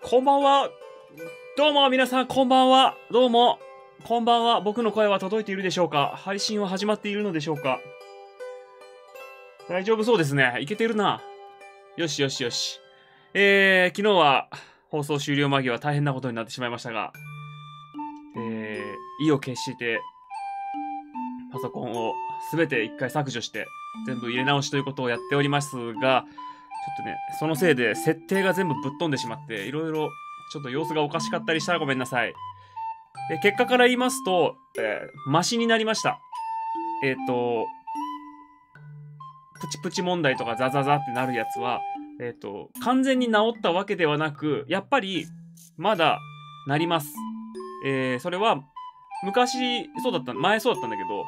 こんばんは。どうも皆さん、こんばんは。どうも。こんばんは。僕の声は届いているでしょうか？配信は始まっているのでしょうか？大丈夫そうですね。いけてるな。よしよしよし。昨日は放送終了間際大変なことになってしまいましたが、意を決してパソコンをすべて一回削除して全部入れ直しということをやっておりますが、ちょっとね、そのせいで設定が全部ぶっ飛んでしまって、いろいろちょっと様子がおかしかったりしたらごめんなさい。結果から言いますと、マシになりました。プチプチ問題とかザザザってなるやつは、完全に治ったわけではなく、やっぱりまだなります。それは昔そうだった、前そうだったんだけど、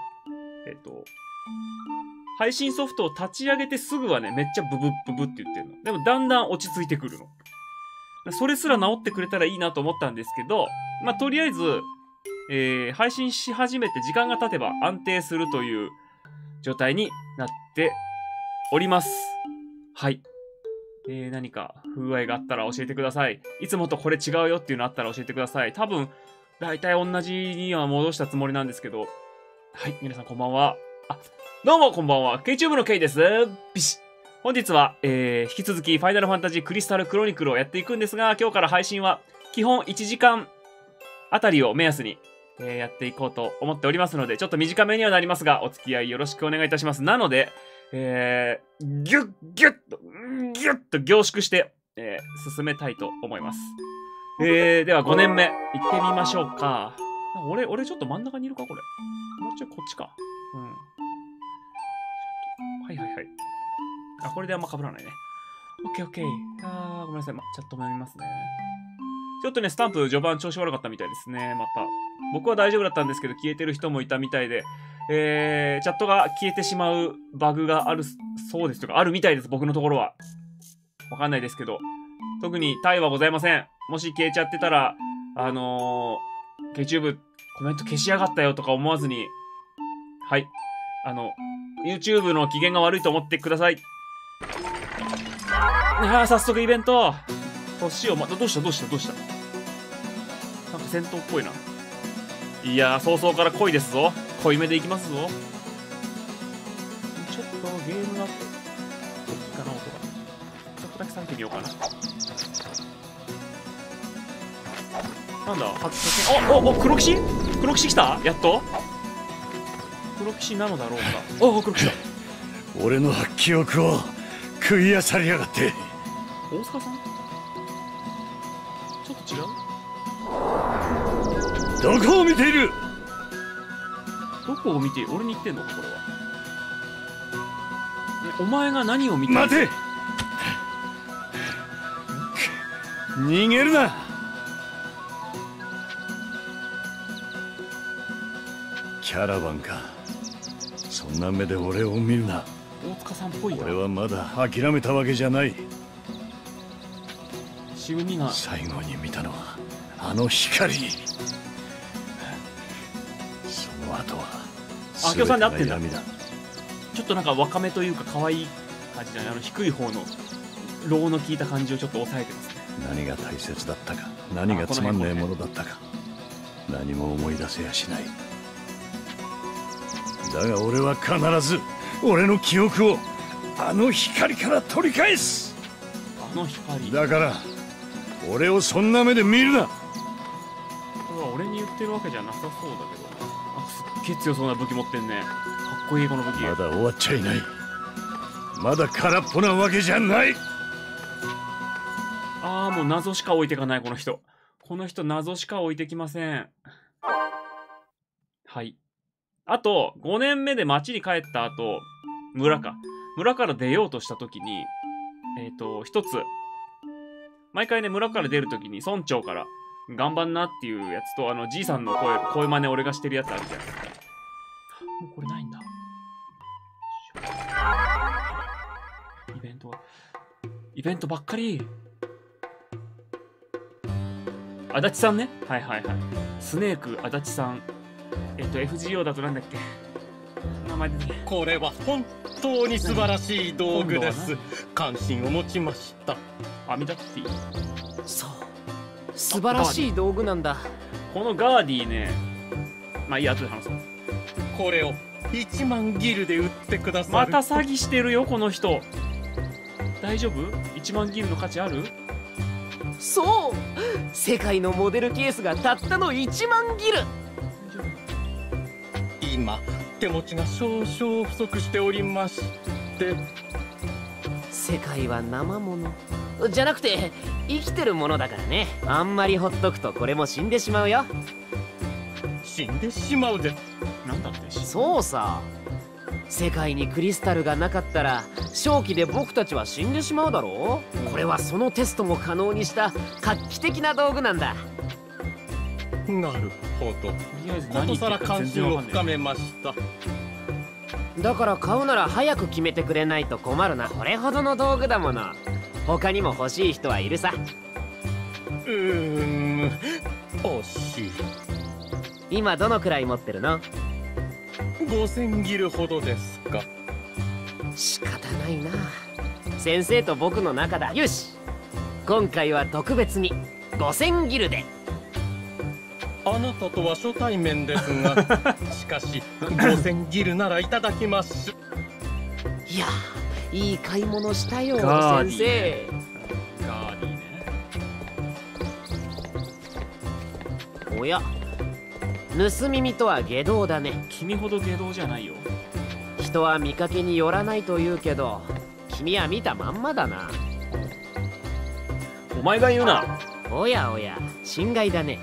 配信ソフトを立ち上げてすぐはね、めっちゃブブッブブって言ってるの。でもだんだん落ち着いてくるの。それすら治ってくれたらいいなと思ったんですけど、まあ、とりあえず、配信し始めて時間が経てば安定するという状態になっております。はい。何か不具合があったら教えてください。いつもとこれ違うよっていうのあったら教えてください。多分、だいたい同じには戻したつもりなんですけど。はい、皆さんこんばんは。どうもこんばんは。KTube の K です。ビシッ。本日は、引き続きファイナルファンタジークリスタルクロニクルをやっていくんですが、今日から配信は基本1時間あたりを目安に、やっていこうと思っておりますので、ちょっと短めにはなりますが、お付き合いよろしくお願いいたします。なので、ギュッと凝縮して、進めたいと思います。では5年目、行ってみましょうか。俺ちょっと真ん中にいるかこれ。もうちょいこっちか。うん。はいはいはい。これであんま被らないね。オッケーオッケー。ごめんなさい。チャットも読みますね。ちょっとね、スタンプ序盤調子悪かったみたいですね。また。僕は大丈夫だったんですけど、消えてる人もいたみたいで、チャットが消えてしまうバグがあるそうですとか、あるみたいです。僕のところは。わかんないですけど。特にタイはございません。もし消えちゃってたら、KTube コメント消しやがったよとか思わずに、はい。YouTube の機嫌が悪いと思ってください。早速イベント。年をどうしたなんか戦闘っぽいな。いやー、早々から濃いですぞ。濃いめでいきますぞ。ちょっとゲームが大きいかな、音が。ちょっとだけ下げてみようかな。なんだ黒騎士来たやっと黒騎士なのだろうか。黒騎士だ。 俺の記憶を食い漁りやがって。 大塚さんちょっと違う。 どこを見ている？ どこを見ている？俺に言ってんのかこれは。お前が何を見ている？ 待て！逃げるな！キャラバンか。そんな目で俺を見るな。 大塚さんっぽいよ。 俺はまだ諦めたわけじゃない。 渋みが。 最後に見たのはあの光。その後は明夫さんで合ってんだ。ちょっとなんか若めというか可愛い感じだね。低い方のローの効いた感じをちょっと抑えてますね。 何が大切だったか、何がつまんねえものだったか、何も思い出せやしない。だが俺は必ず俺の記憶をあの光から取り返す。 あの光だから俺をそんな目で見るな。 これは俺に言ってるわけじゃなさそうだけど。すっげえ強そうな武器持ってんね。かっこいいこの武器。 まだ終わっちゃいない。まだ空っぽなわけじゃない。 もう謎しか置いてかない。この人謎しか置いてきません。はい。あと5年目で町に帰った後、村から出ようとした時に一つ毎回ね、村から出る時に村長から頑張んなっていうやつと、じいさんの声真似俺がしてるやつあるじゃん。もうこれないんだ。イベントばっかり。足立さんね。はいはいはい。スネーク足立さん。FGO だとなんだっけ。名前でね。 これは本当に素晴らしい道具です。関心を持ちました。 網だっていい。 そう素晴らしい道具なんだ。 このガーディね、まあいいや、後で話そう。 これを1万ギルで売ってくださる。 また詐欺してるよこの人。大丈夫？ 1 万ギルの価値ある？ そう、世界のモデルケースがたったの1万ギル。 今手持ちが少々不足しておりまして。 世界は生ものじゃなくて生きてるものだからね。あんまりほっとくとこれも死んでしまうよ。 死んでしまうぜ。 なんだって？ そうさ、世界にクリスタルがなかったら正気で僕たちは死んでしまうだろう。これはそのテストも可能にした画期的な道具なんだ。 なるほど。 とりあえずことさら関心を深めました。 だから買うなら早く決めてくれないと困るな。これほどの道具だもの。他にも欲しい人はいるさ。 惜しい。 今どのくらい持ってるの ？5000ギルほどですか。 仕方ないな、先生と僕の仲だ。よし、今回は特別に5000ギルで。 あなたとは初対面ですがしかし5000ギルならいただきます。 いや、いい買い物したよガーディ先生。 ガーディね。 おや、盗み見とは下道だね。 君ほど下道じゃないよ。 人は見かけによらないと言うけど、君は見たまんまだな。 お前が言うな。 おやおや、心外だね。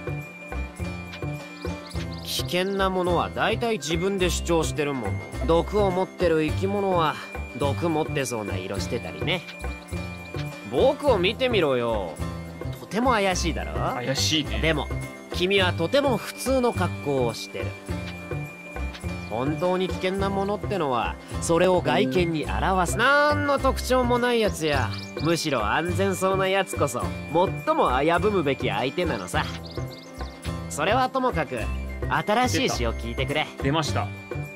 危険なものは大体自分で主張してるもの。毒を持ってる生き物は毒持ってそうな色してたりね。僕を見てみろよ、とても怪しいだろ。 怪しいね。 でも君はとても普通の格好をしてる。本当に危険なものってのはそれを外見に表す。なんの特徴もないやつや、むしろ安全そうなやつこそ最も危ぶむべき相手なのさ。それはともかく新しい詩を聞いてくれ。 出ました。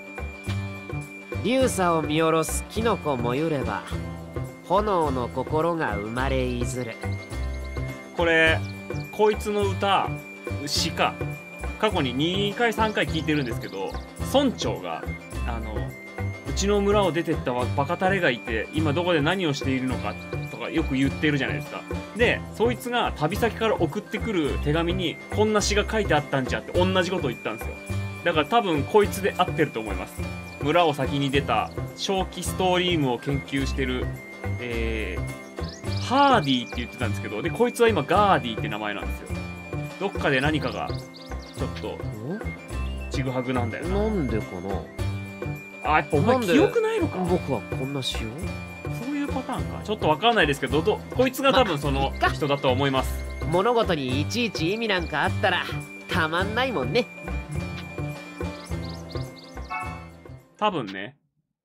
流砂を見下ろすキノコもゆれば炎の心が生まれいずる。 これこいつの歌詩か過去に2回3回聞いてるんですけど、村長がうちの村を出てったバカタレがいて今どこで何をしているのかとかよく言ってるじゃないですか。でそいつが旅先から送ってくる手紙にこんな詩が書いてあったんじゃって同じことを言ったんですよ。だから多分こいつで合ってると思います。村を先に出た正気ストーリームを研究してるハーディって言ってたんですけど、でこいつは今ガーディって名前なんですよ。どっかで何かがちょっとちぐはぐなんだよな。 なんでかな。 あ、やっぱお前記憶ないのか。 僕はこんな詩を。 そういうパターンか。ちょっとわかんないですけど、こいつが多分その人だと思います。 物事にいちいち意味なんかあったらたまんないもんね。 多分ね。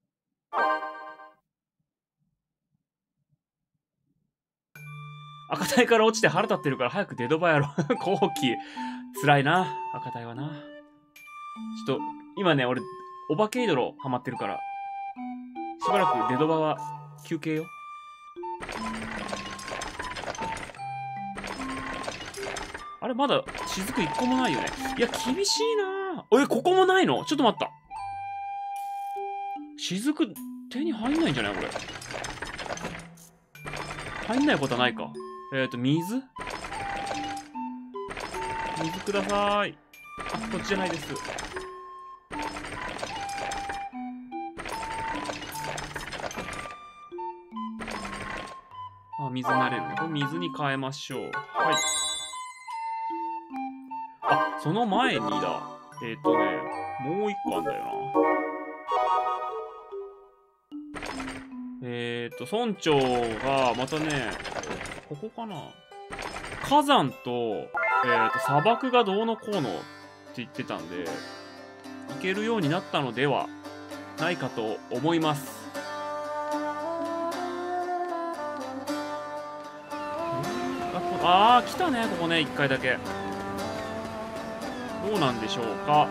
赤体から落ちて腹立ってるから早くデドバやろ。後期。辛いな。赤体はな。ちょっと、今ね、俺、オバケイドロハマってるから、しばらくデドバは休憩よ。あれ、まだ雫1個もないよね。いや、厳しいな。ここもないの？ちょっと待った。雫、手に入んないんじゃないこれ。入んないことはないか。水くださーい。あ、こっちじゃないです。あ、水慣れるね。これ水に変えましょう。はい。あ、その前にだ。もう一個あんだよな。村長が、またね、ここかな。火山と、砂漠がどうのこうのって言ってたんで、行けるようになったのではないかと思います。あー、来たね、ここね、一回だけ。どうなんでしょうか。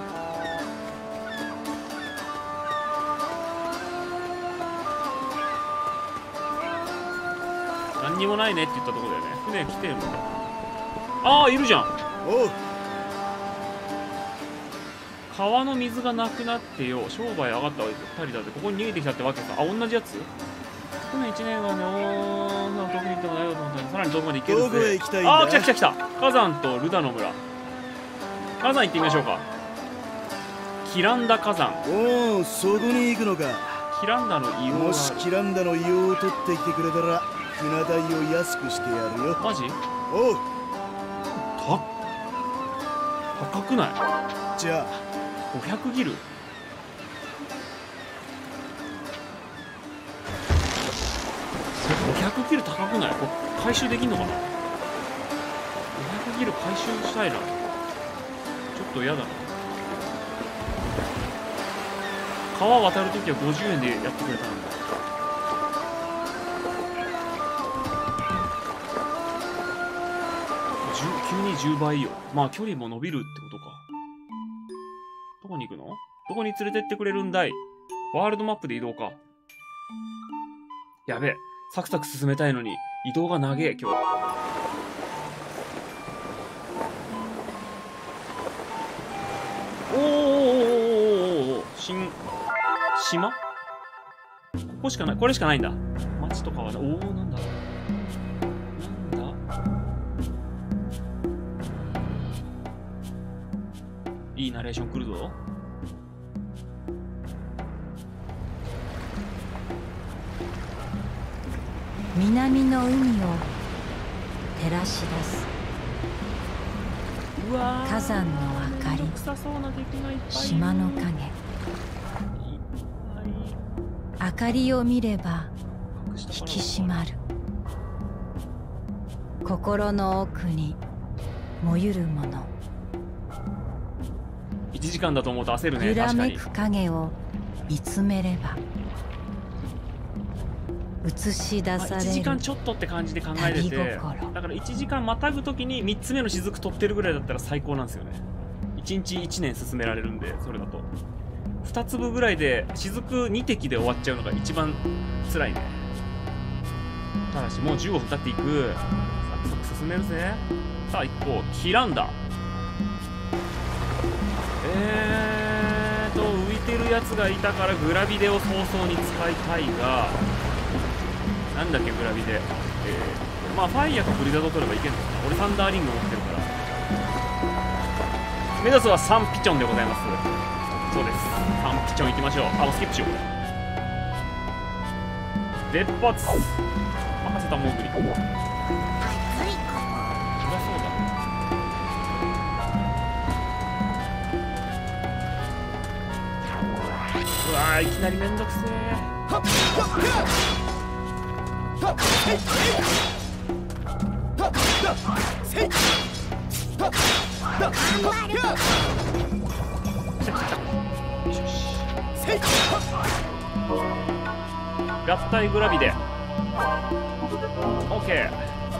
何にもないねって言ったところだよね。船来てるのか。 ああ、いるじゃん。 おう。 川の水がなくなってよ、商売上がったわ2人だって、ここに逃げてきたってわけさ。あ、同じやつ。去年1年間で、遠くに行ってもないよと思ったら、さらに遠くまで行けるぜ。 どこへ行きたいんだ。 ああ、来た来た来た。火山とルダの村。火山行ってみましょうか。キランダ火山。 おお、そこに行くのか。 キランダの硫黄がある。 もしキランダの硫黄を取ってきてくれたら船代を安くしてやるよ。 マジ？ おう。 高くない？ じゃあ 500ギル。500ギル高くない？これ回収できんのかな？ 500 ギル回収したいな。ちょっと嫌だな。川渡るときは50円でやってくれたんだ。急に10倍よ。まあ距離も伸びるってことか。どこに行くの？どこに連れてってくれるんだい？ワールドマップで移動か。やべえ。サクサク進めたいのに移動が長え今日。おお、島？ここしかない。これしかないんだ。町とかはね。おお、なんだ。いいナレーション来るぞ。 南の海を照らし出すうわー、 火山の明かり、 臭そうな敵がいっぱい。 島の影、明かりを見れば引き締まる。心の奥にもゆるもの、 1時間だと思うと焦るね。 揺ら確かに。 めく影を見つめれば映し出さ 1 れる時間ちょっとって感じで考えてて、 旅心。 だから1時間またぐときに3つ目の雫取ってるぐらいだったら最高なんですよね。1日1年進められるんで、それだと2粒ぐらいで雫2滴で終わっちゃうのが一番辛いね。ただしもう15分経っていく。サクサク進めるぜ。さあ行こう。キランダ。浮いてるやつがいたからグラビデを早々に使いたいが、なんだっけグラビデ。まあファイヤーかブリザード取ればいけるのかな。俺サンダーリング持ってるから。目指すはサンピチョンでございます。そうです。サンピチョン行きましょう。あ、もうスキップしよう。出発。任せたモーグリ。そりゃそうだ。うわー、いきなりめんどくせえ。合体グラビで OK。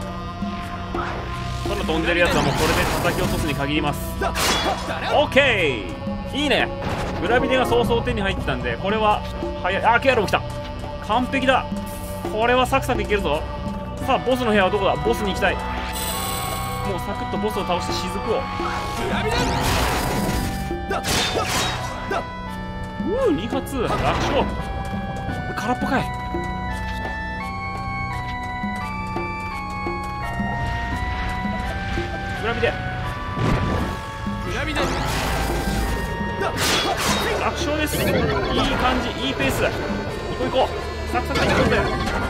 空飛んでるやつはもうこれで叩き落とすに限ります。 OK。 いいね。グラビデが早々手に入ったんで、これは早い。あ、ケアロも来た。完璧だ。これはサクサクいけるぞ。さあボスの部屋はどこだ。ボスに行きたい。もうサクッとボスを倒して雫を。2発楽勝。空っぽかい。グラビデ楽勝です。いい感じ、いいペース。行こう行こう。サクサクいこうぜ。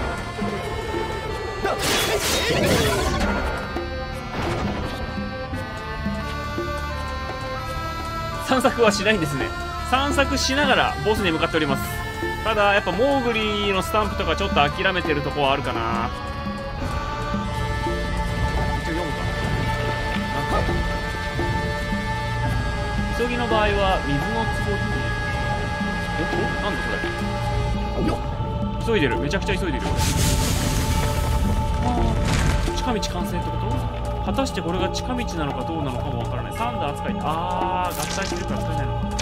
散策はしないんですね。散策しながらボスに向かっております。ただやっぱモーグリのスタンプとかちょっと諦めてるとこはあるかな。一応読むか。急ぎの場合は水の壺ってなんだそれ。急いでる。めちゃくちゃ急いでる。近道完成ってこと？果たしてこれが近道なのかどうなのかもわからない。サンダー扱い。あー、合体してるから使えないのか。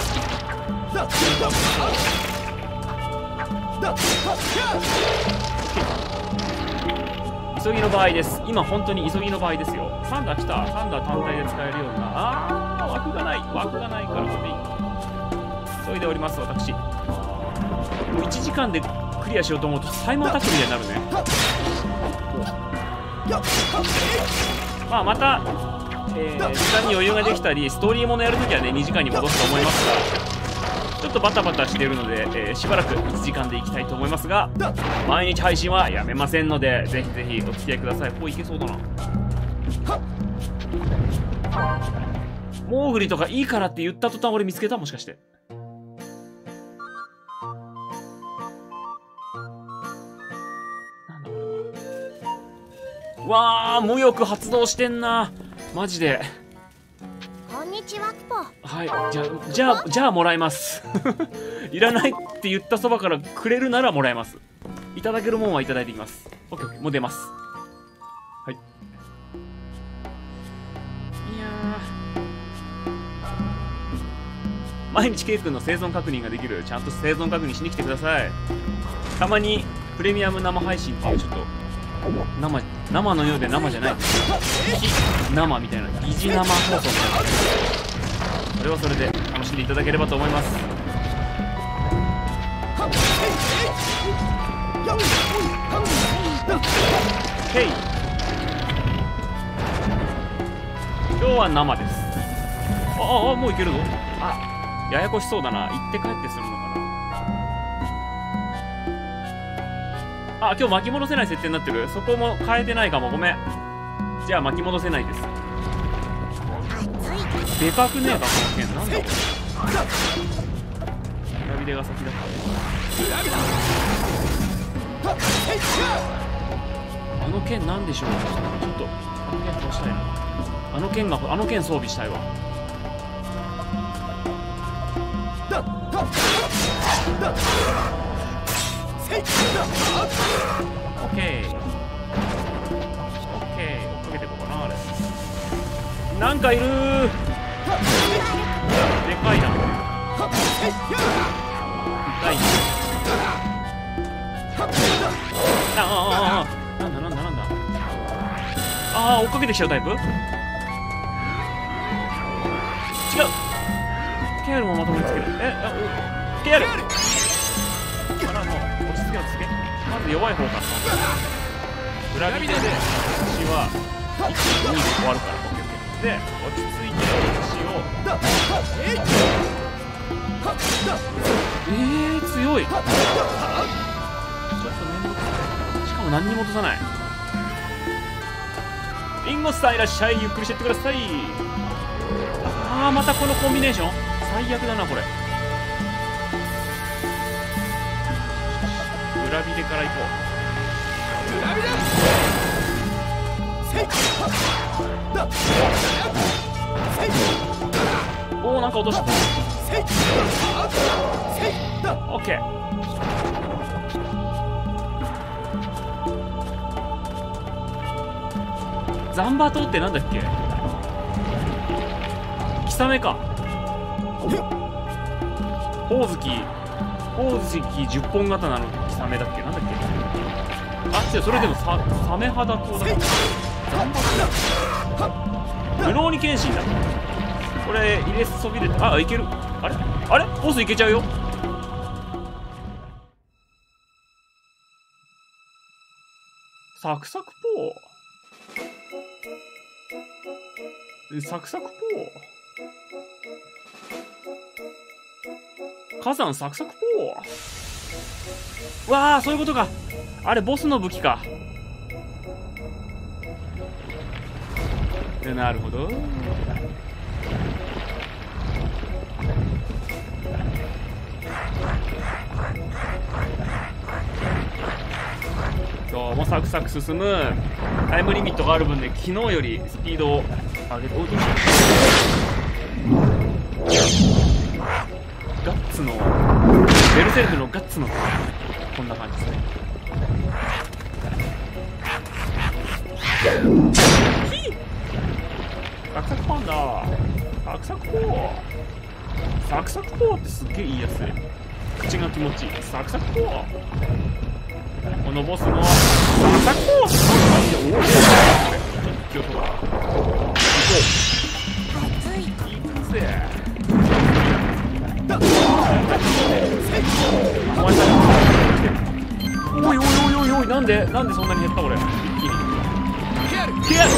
急急ぎの場合です。今本当に急ぎの場合ですよ。サンダー来た。サンダー単体で使えるような。枠がないからそれでいい。急いでおります私。もう1時間でクリアしようと思うとサイモンタックみたいになるね。まあまた、時間に余裕ができたりストーリーものやるときはね2時間に戻すと思いますが、ちょっとバタバタしているので、しばらく1時間でいきたいと思いますが、毎日配信はやめませんのでぜひぜひお付き合いください。いけそうだな。モーグリとかいいからって言った途端俺見つけた、もしかして。なんだこれは。わあ、無欲発動してんなマジで。 こんにちはクポ。 はい、じゃあもらいますいらないって言ったそばからくれるならもらえます。いただけるもんはいただいていきます。オッケーオッケー、もう出ます。はい。いやー、毎日 K 君の生存確認ができる。ちゃんと生存確認しに来てください。たまにプレミアム生配信っていうちょっと生のようで生じゃない生みたいな疑似生放送みたいな、それはそれで楽しんでいただければと思います。ヘイ、今日は生です。もういけるぞ。ややこしそうだな。行って帰ってするのかな。今日巻き戻せない設定になってる。そこも変えてないかも。ごめん。じゃあ巻き戻せないです。でかくねえかこの剣。なんだこれ。裏ビデが先だった。あの剣なんでしょう。ちょっとあの剣倒したいな。あの剣装備したいわ。オッケー。追っかけていこうかな。あれなんかいるー。でかいな。痛い。なんだ。追っかけてきちゃうタイプ。違う。ケアルもまともにつける。ケアルからの落ち着け。まず弱い方から裏切りで私は1、2で終わるから。で落ち着いて私を強い。ちょっと面倒くさい。しかも何にも落とさない。リンゴスさんいらっしゃい。ゆっくりしてってください。またこのコンビネーション最悪だなこれ。裏ビデから行こう。なんか落とした。オッケー。ザンバ島ってなんだっけ。キサメか。ほおずき10本刀のキサメだっけ。なんだっけ。違う、それでもサメ肌島だ。ザンバ島。ルローニケンシンだ。これ入れそびれて、いける。あれボスいけちゃうよ。サクサクポー。サクサクポー。火山サクサクポー。わあ、そういうことか。あれボスの武器か。なるほど。今日もサクサク進む。タイムリミットがある分で昨日よりスピードを上げて。ガッツのベルセルクのガッツのこんな感じですね。サクサクパンダ。サクサクポー。サクサクポーってすっげえ言いやすい。口が気持ちいい。サクサクポー。このボスのサクサクポーってなんでそんなに減った俺。一気にケア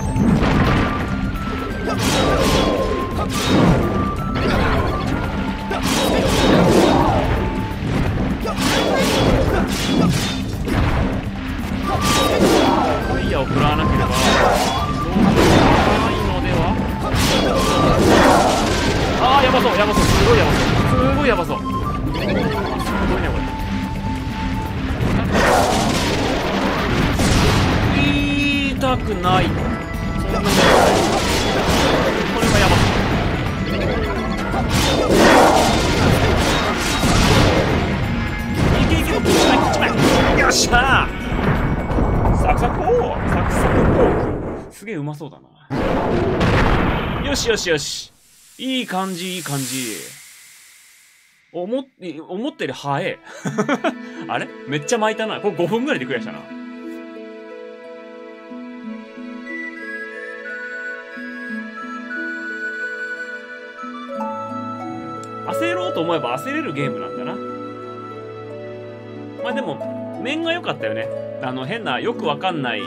ファイヤーを食らわなければないのでは。ああ、やばそう、すごいやばそう、すごいやばそう、すごいねこれ。痛くない、そんなにこれはやばそう。いけいけ、もう1枚、よっしゃー、サクサクポーク、すげえうまそうだな。よしよしよし、いい感じいい感じ。思ったより早えあれめっちゃ巻いたな。これ5分ぐらいでクリアしたな。焦ろうと思えば焦れるゲームなんだな。まあでも面が良かったよね。変なよくわかんないギ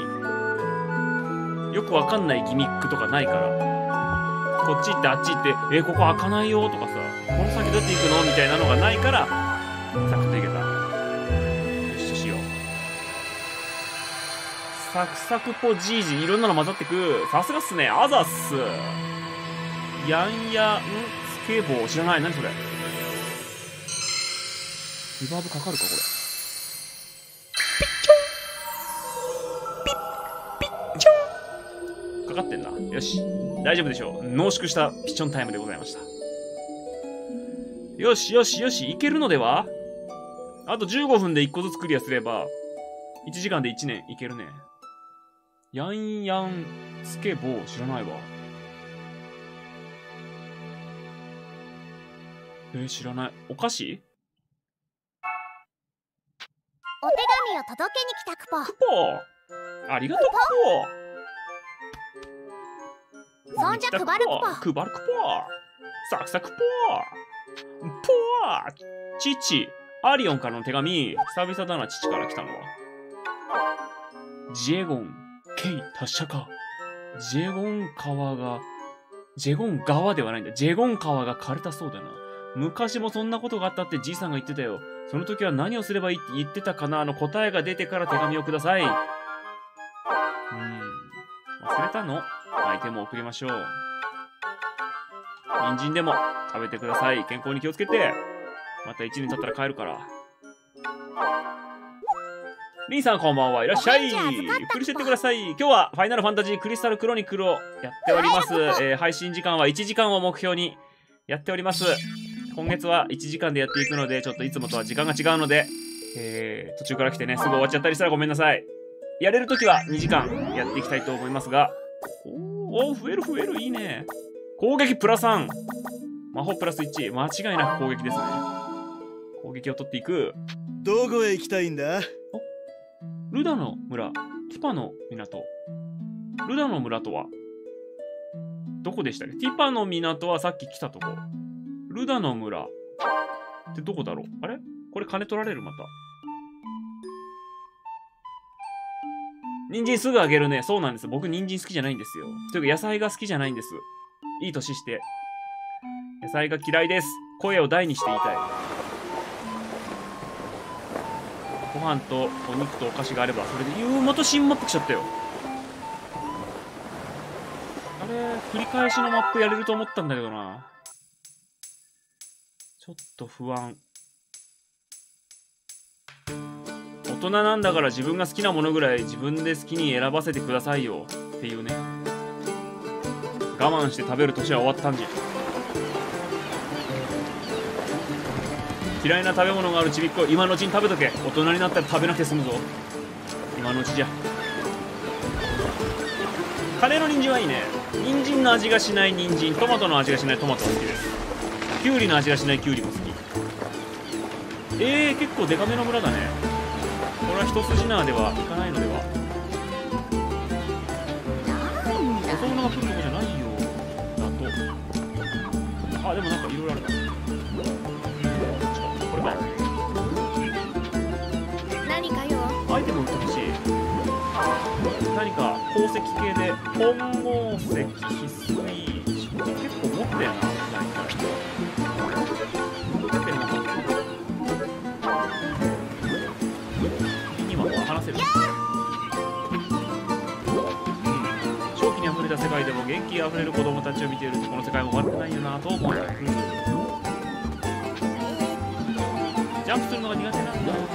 ミックとかないから、こっち行ってあっち行ってここ開かないよとかさ、この先どうやって行くのみたいなのがないからサクッといけた。よししよう。サクサクポジージいろんなの混ざってく。さすがっすね。あざっす。ヤンヤンスケボー知らない。何それ。リバーブかかるかこれ。かかってんな。よし、大丈夫でしょう。濃縮したピッチョンタイムでございました。よしよしよし、いけるのでは。あと15分で1個ずつクリアすれば1時間で1年いけるね。ヤンヤンスケボー知らないわ。知らない。お菓子？ お手紙を届けに来たクポ。 クポ、ありがとうクポ。 そんじゃ配るクポ。 配るクポ。サクサクポ。ポー。父、アリオンからの手紙。久々だな、父から来たのは。ジェゴン、ケイ、達者か。ジェゴン川ではないんだ。ジェゴン川が枯れたそうだな。昔もそんなことがあったってじいさんが言ってたよ。その時は何をすればいいって言ってたかな。答えが出てから手紙をください。忘れたの？アイテムを送りましょう。人参でも食べてください。健康に気をつけて。また1年経ったら帰るから。リンさんこんばんは。いらっしゃい。ゆっくりしてってください。今日はファイナルファンタジークリスタルクロニクルをやっております。配信時間は1時間を目標にやっております。今月は1時間でやっていくので、ちょっといつもとは時間が違うので、途中から来てね、すぐ終わっちゃったりしたらごめんなさい。やれるときは2時間やっていきたいと思いますが、おー、増える、いいね。攻撃プラス3。魔法プラス1。間違いなく攻撃ですね。攻撃を取っていく。 どこへ行きたいんだ？ ルダの村、ティパの港。ルダの村とはどこでしたっけ？ティパの港はさっき来たとこ。ルダの村ってどこだろう？あれ？これ金取られるまた。人参すぐあげるね。そうなんです。僕人参好きじゃないんですよ。というか野菜が好きじゃないんです。いい年して。野菜が嫌いです。声を大にして言いたい。ご飯とお肉とお菓子があればそれで。また新マップ来ちゃったよ。あれ、繰り返しのマップやれると思ったんだけどな。ちょっと不安。大人なんだから自分が好きなものぐらい自分で好きに選ばせてくださいよっていうね。我慢して食べる年は終わったんじゃ。嫌いな食べ物があるちびっこ、今のうちに食べとけ。大人になったら食べなくて済むぞ。今のうちじゃ。カレーの人参はいいね。人参の味がしない人参、トマトの味がしないトマトが好きです。キュウリの味がしないキュウリも好き。結構デカめの村だね。これは一筋縄ではいかないのでは。細物が来るとこじゃないよ。だと。あ、でもなんかいろいろあるな。これか。 何かよ。 アイテム売ってほし何か鉱石系で本鉱石、翡翠、結構持ってるな、何か持ってるのか。君には話せる。正気にあふれた世界でも元気あふれる子供たちを見ていると、この世界も悪くないよなと思う。ジャンプするのが苦手なんだ。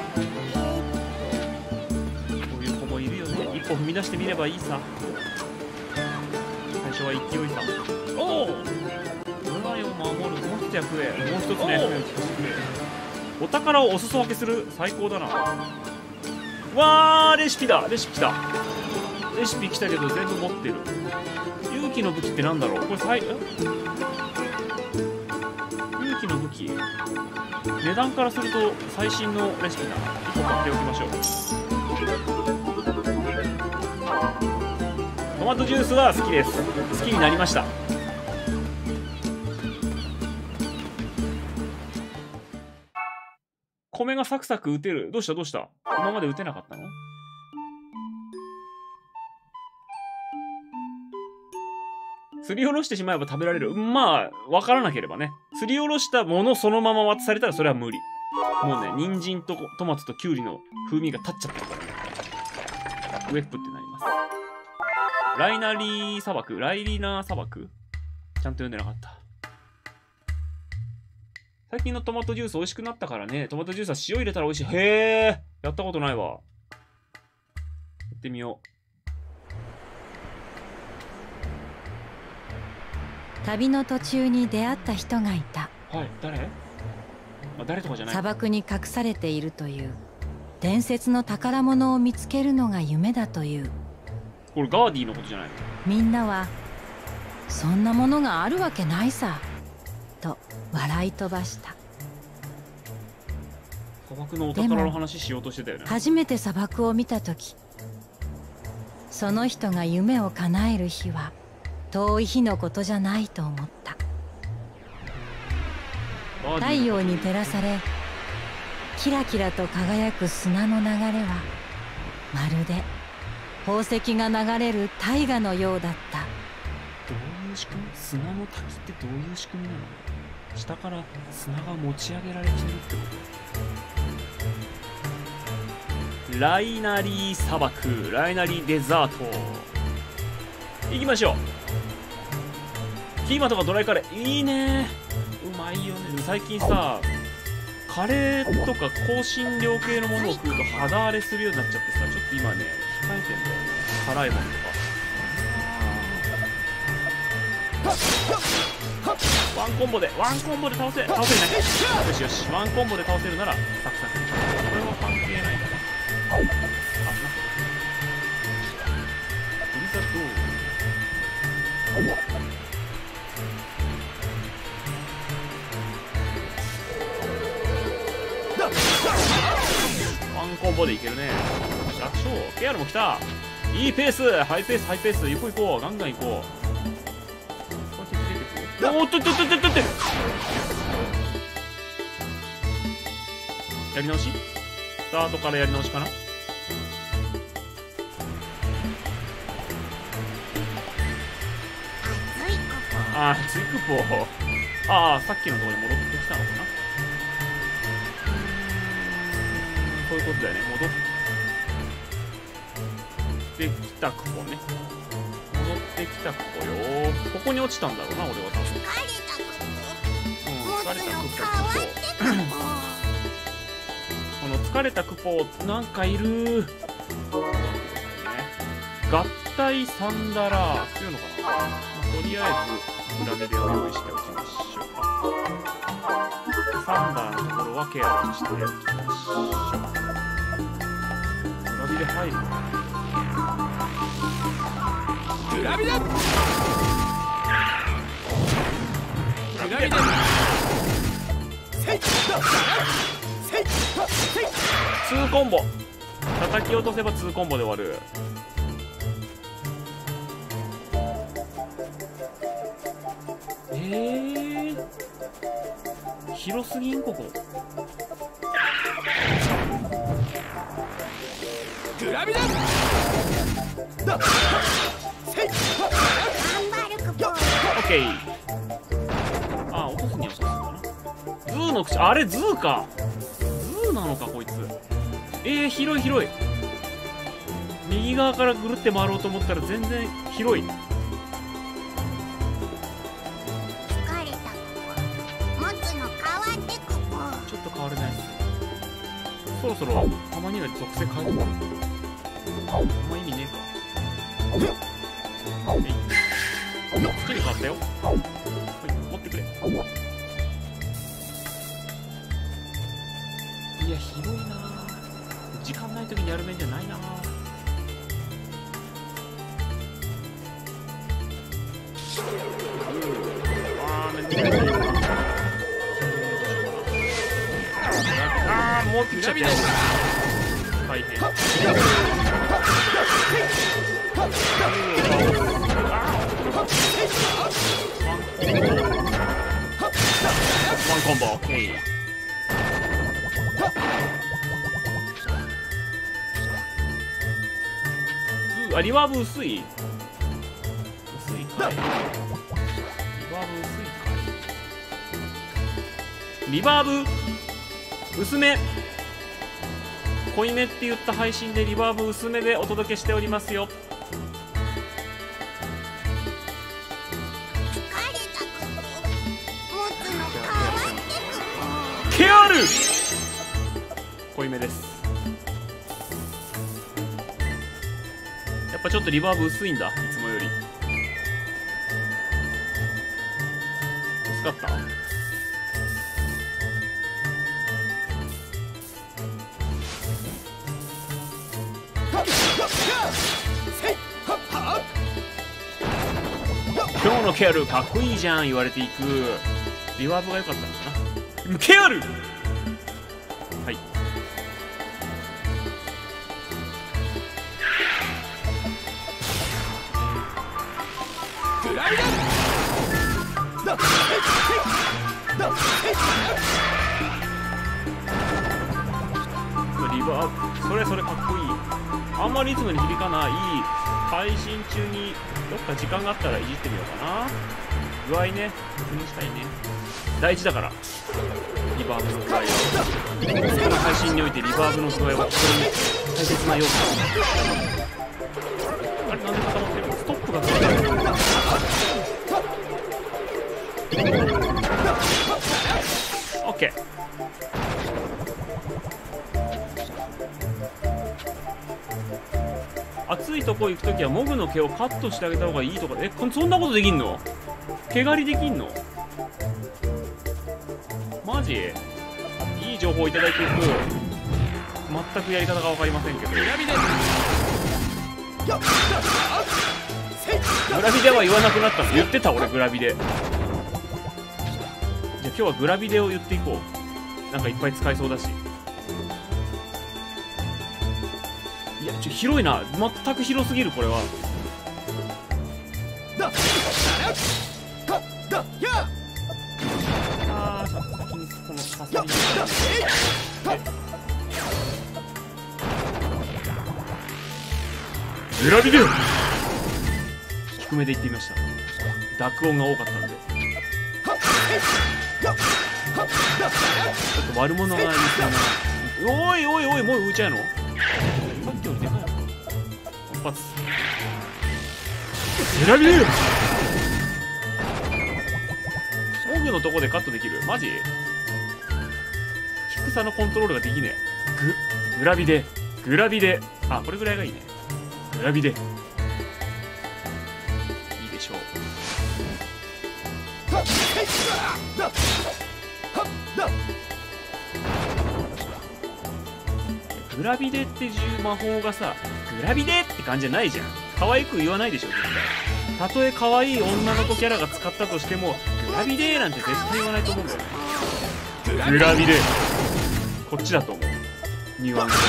こういう子もいるよね。一歩踏み出してみればいいさ。最初は勢いさ。おお、村を守るもう一つ役へ、もう一つの役目を聞かせてくれ。お宝をお裾分けする。最高だな。わー、レシピだ、レシピ来た。レシピ来たけど全部持ってる。勇気の武器ってなんだろう。これ勇気の武器、値段からすると最新のレシピだな。1個買っておきましょう。トマトジュースは好きです。好きになりました。米がサクサク打てる。どうしたどうした。今まで打てなかったの？すりおろしてしまえば食べられる。まあ、わからなければね。すりおろしたものそのまま渡されたらそれは無理。もうね、人参とトマトとキュウリの風味が立っちゃってるからね。ウェップってなります。ライナリー砂漠、ライリナー砂漠、ちゃんと読んでなかった。最近のトマトジュース美味しくなったからね。トマトジュースは塩入れたら美味しい。へえ、やったことないわ。やってみよう。 旅の途中に出会った人がいた。 はい、誰？誰とかじゃない。 砂漠に隠されているという伝説の宝物を見つけるのが夢だという。 これガーディのことじゃないの？ みんなはそんなものがあるわけないさと笑い飛ばした。 砂漠のお宝の話しようとしてたよね。 初めて砂漠を見た時、その人が夢を叶える日は遠い日のことじゃないと思った。太陽に照らされキラキラと輝く砂の流れはまるで宝石が流れる大河のようだった。 どういう仕組み？砂の滝ってどういう仕組みなの？下から砂が持ち上げられてるってこと？ライナリー砂漠、ライナリーデザート行きましょう。キーマとかドライカレーいいね。うまいよね。最近さ、カレーとか香辛料系のものを食うと肌荒れするようになっちゃってさ、ちょっと今ね控えてんだよね、辛いものとか。ワンコンボで倒せるね。よしよし、ワンコンボで倒せるならサクサク。これは関係ないかな。あ、なブリザッドワンコンボでいけるね。楽勝。ケアルも来た。いいペース。ハイペースハイペース。行こう行こう。ガンガン行こう。おっとっとっとっとっとっと。やり直し？スタートからやり直しかな。あー、ツイクポー。ああ、さっきのところに戻ってきたのかな。そういうことだよね。戻ってきたクポね。戻ってきたクポよ。ここに落ちたんだろうな、俺は多分。疲れたクポ。この疲れたクポ、なんかいる。合体サンダラー。強いのかな。とりあえず裏切りを用意しておきましょう。サンダーのところはケアしておきましょう。裏切り入るのかな。裏切りだ。裏切りだ。2コンボ。叩き落とせば2コンボで終わる。広すぎんここ。グラビだ。 ッケー。あ、落とすには落とすのかな。ズーの口、あれズーか。ズーなのかこいつ。広い広い。右側からぐるって回ろうと思ったら全然広い。 疲れた持つの変わってくぽ。 ちょっと変われないです。そろそろたまには属性変えてもらう。あんま意味ねえか。好きに変わったよ。はい、持ってくれ。いや、広いな。時間ない時にやる面じゃないな。めんどくさい。もう来ちゃったよ。大変。ワンコンボ。オッケー。あ、リバーブ薄い。薄いかい。リバーブ薄いかい。リバーブ薄め。濃いめって言った配信でリバーブ薄めでお届けしておりますよ。ケアル濃いめです。やっぱちょっとリバーブ薄いんだ、いつもより。薄かった。今日のケアルかっこいいじゃん言われていく。リバーブが良かったのかな。ケアル。はい。リバーブ、それかっこいい。あんまりいつもに響かない配信中にどっか時間があったらいじってみようかな。具合ね、確認したいね。大事だから、リバーブの具合は。この配信においてリバーブの具合は非常に大切な要素だ。あれ、なんで固まってるの？ストップがついてる。オッケー。暑いとこ行くときはモグの毛をカットしてあげた方がいいとか。そんなことできんの？毛刈りできんの？マジ？いい情報いただいていく。全くやり方が分かりませんけど。グラビデは言わなくなったの？言ってた俺、グラビデ。じゃあ今日はグラビデを言っていこう。なんかいっぱい使えそうだし。いや、広いな。全く広すぎる、これは。あー、先にこのササリグラビデ低めでいってみました。濁音が多かったんで。ちょっと悪者がいるかな。おいおいおい、もう浮いちゃうの？さっきよりでかい。一発。グラビデモグのとこでカットできる？マジ？低さのコントロールができねえ。グラビデ。あ、これぐらいがいいね。グラビデいいでしょう。グラビデっていう魔法がさ、グラビデって感じじゃないじゃん。可愛く言わないでしょ、絶対。たとえ可愛い女の子キャラが使ったとしても、グラビデなんて絶対言わないと思うんだよね。グラビデこっちだと思う、ニュアンスは。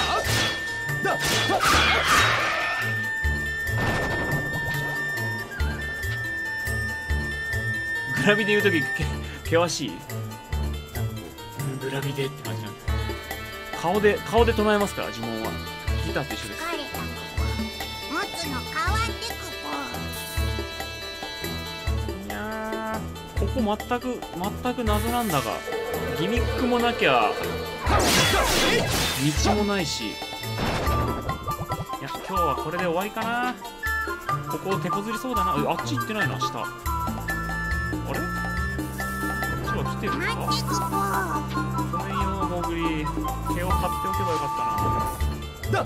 グラビデ言うとき険しい。なんかこうグラビデって感じなんだ。顔で唱えますから、呪文は。ギターと一緒です。 持つの変わってくぽ。 いやこ全く謎なんだが、ギミックもなきゃ道もないし、いや今日はこれで終わりかな。ここ手こずりそうだな。あっち行ってないな。下あれ、こっちは来てるか。ごめんよモーグリ、毛を買っておけばよかったな。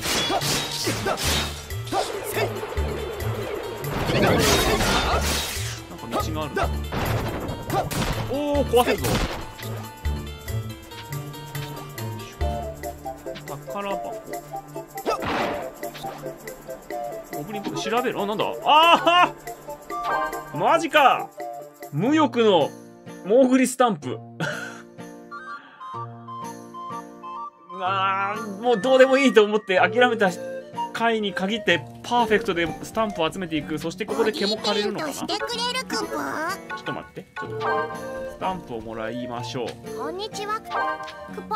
なんか道がある。おお、壊せるぞ。宝箱。モグリン調べる。あ、なんだ。ああマジか。無欲のモーグリスタンプ。もうどうでもいいと思って諦めた回に限ってパーフェクトでスタンプを集めていく。そしてここで毛も枯れるのかな。ちょっと待って、ちょっとスタンプをもらいましょう。 こんにちは、クポ。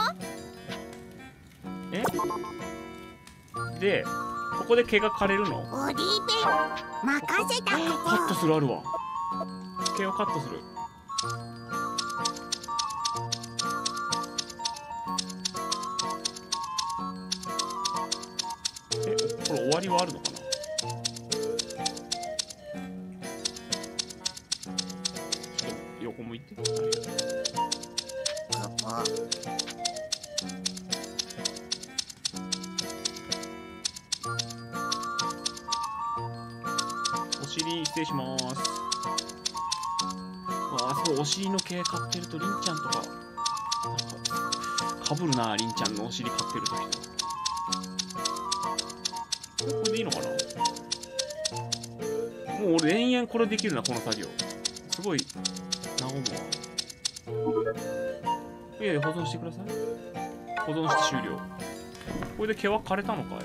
でここで毛が枯れるの。 ボディペン任せた。 カットする。あるわ。毛をカットする。これ終わりはあるのかな。ちょっと横向いて。お尻失礼します。すごい。お尻の毛買ってるとりんちゃんとかなんかかぶるな。りんちゃんのお尻買ってるときと。これでいいのかな。もう俺延々これできるな、この作業。すごい和むわ。いやいや、保存してください。保存して終了。これで毛は枯れたのかい。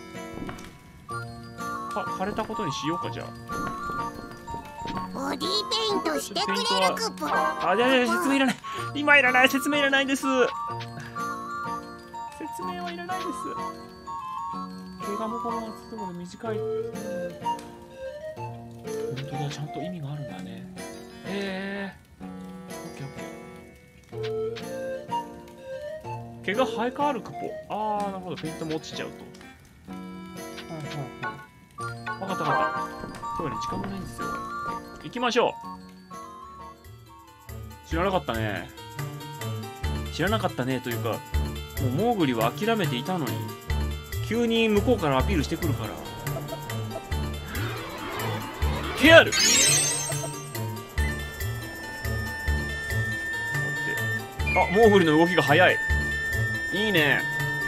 枯れたことにしようか。じゃあボディペイントしてくれるクポ。 いや説明いらない。今いらない。説明いらないです。説明はいらないです。毛がもこもつところ短い。本当だ、ちゃんと意味があるんだね。オッケーオッケー。毛が生え変わるクポ。なるほど。ペイントも落ちちゃうと。分かった。今日はね、時間もないんですよ。行きましょう。知らなかったね。知らなかったねというか、もうモーグリは諦めていたのに、急に向こうからアピールしてくるから。ケアル。モーグリの動きが速い。いいね。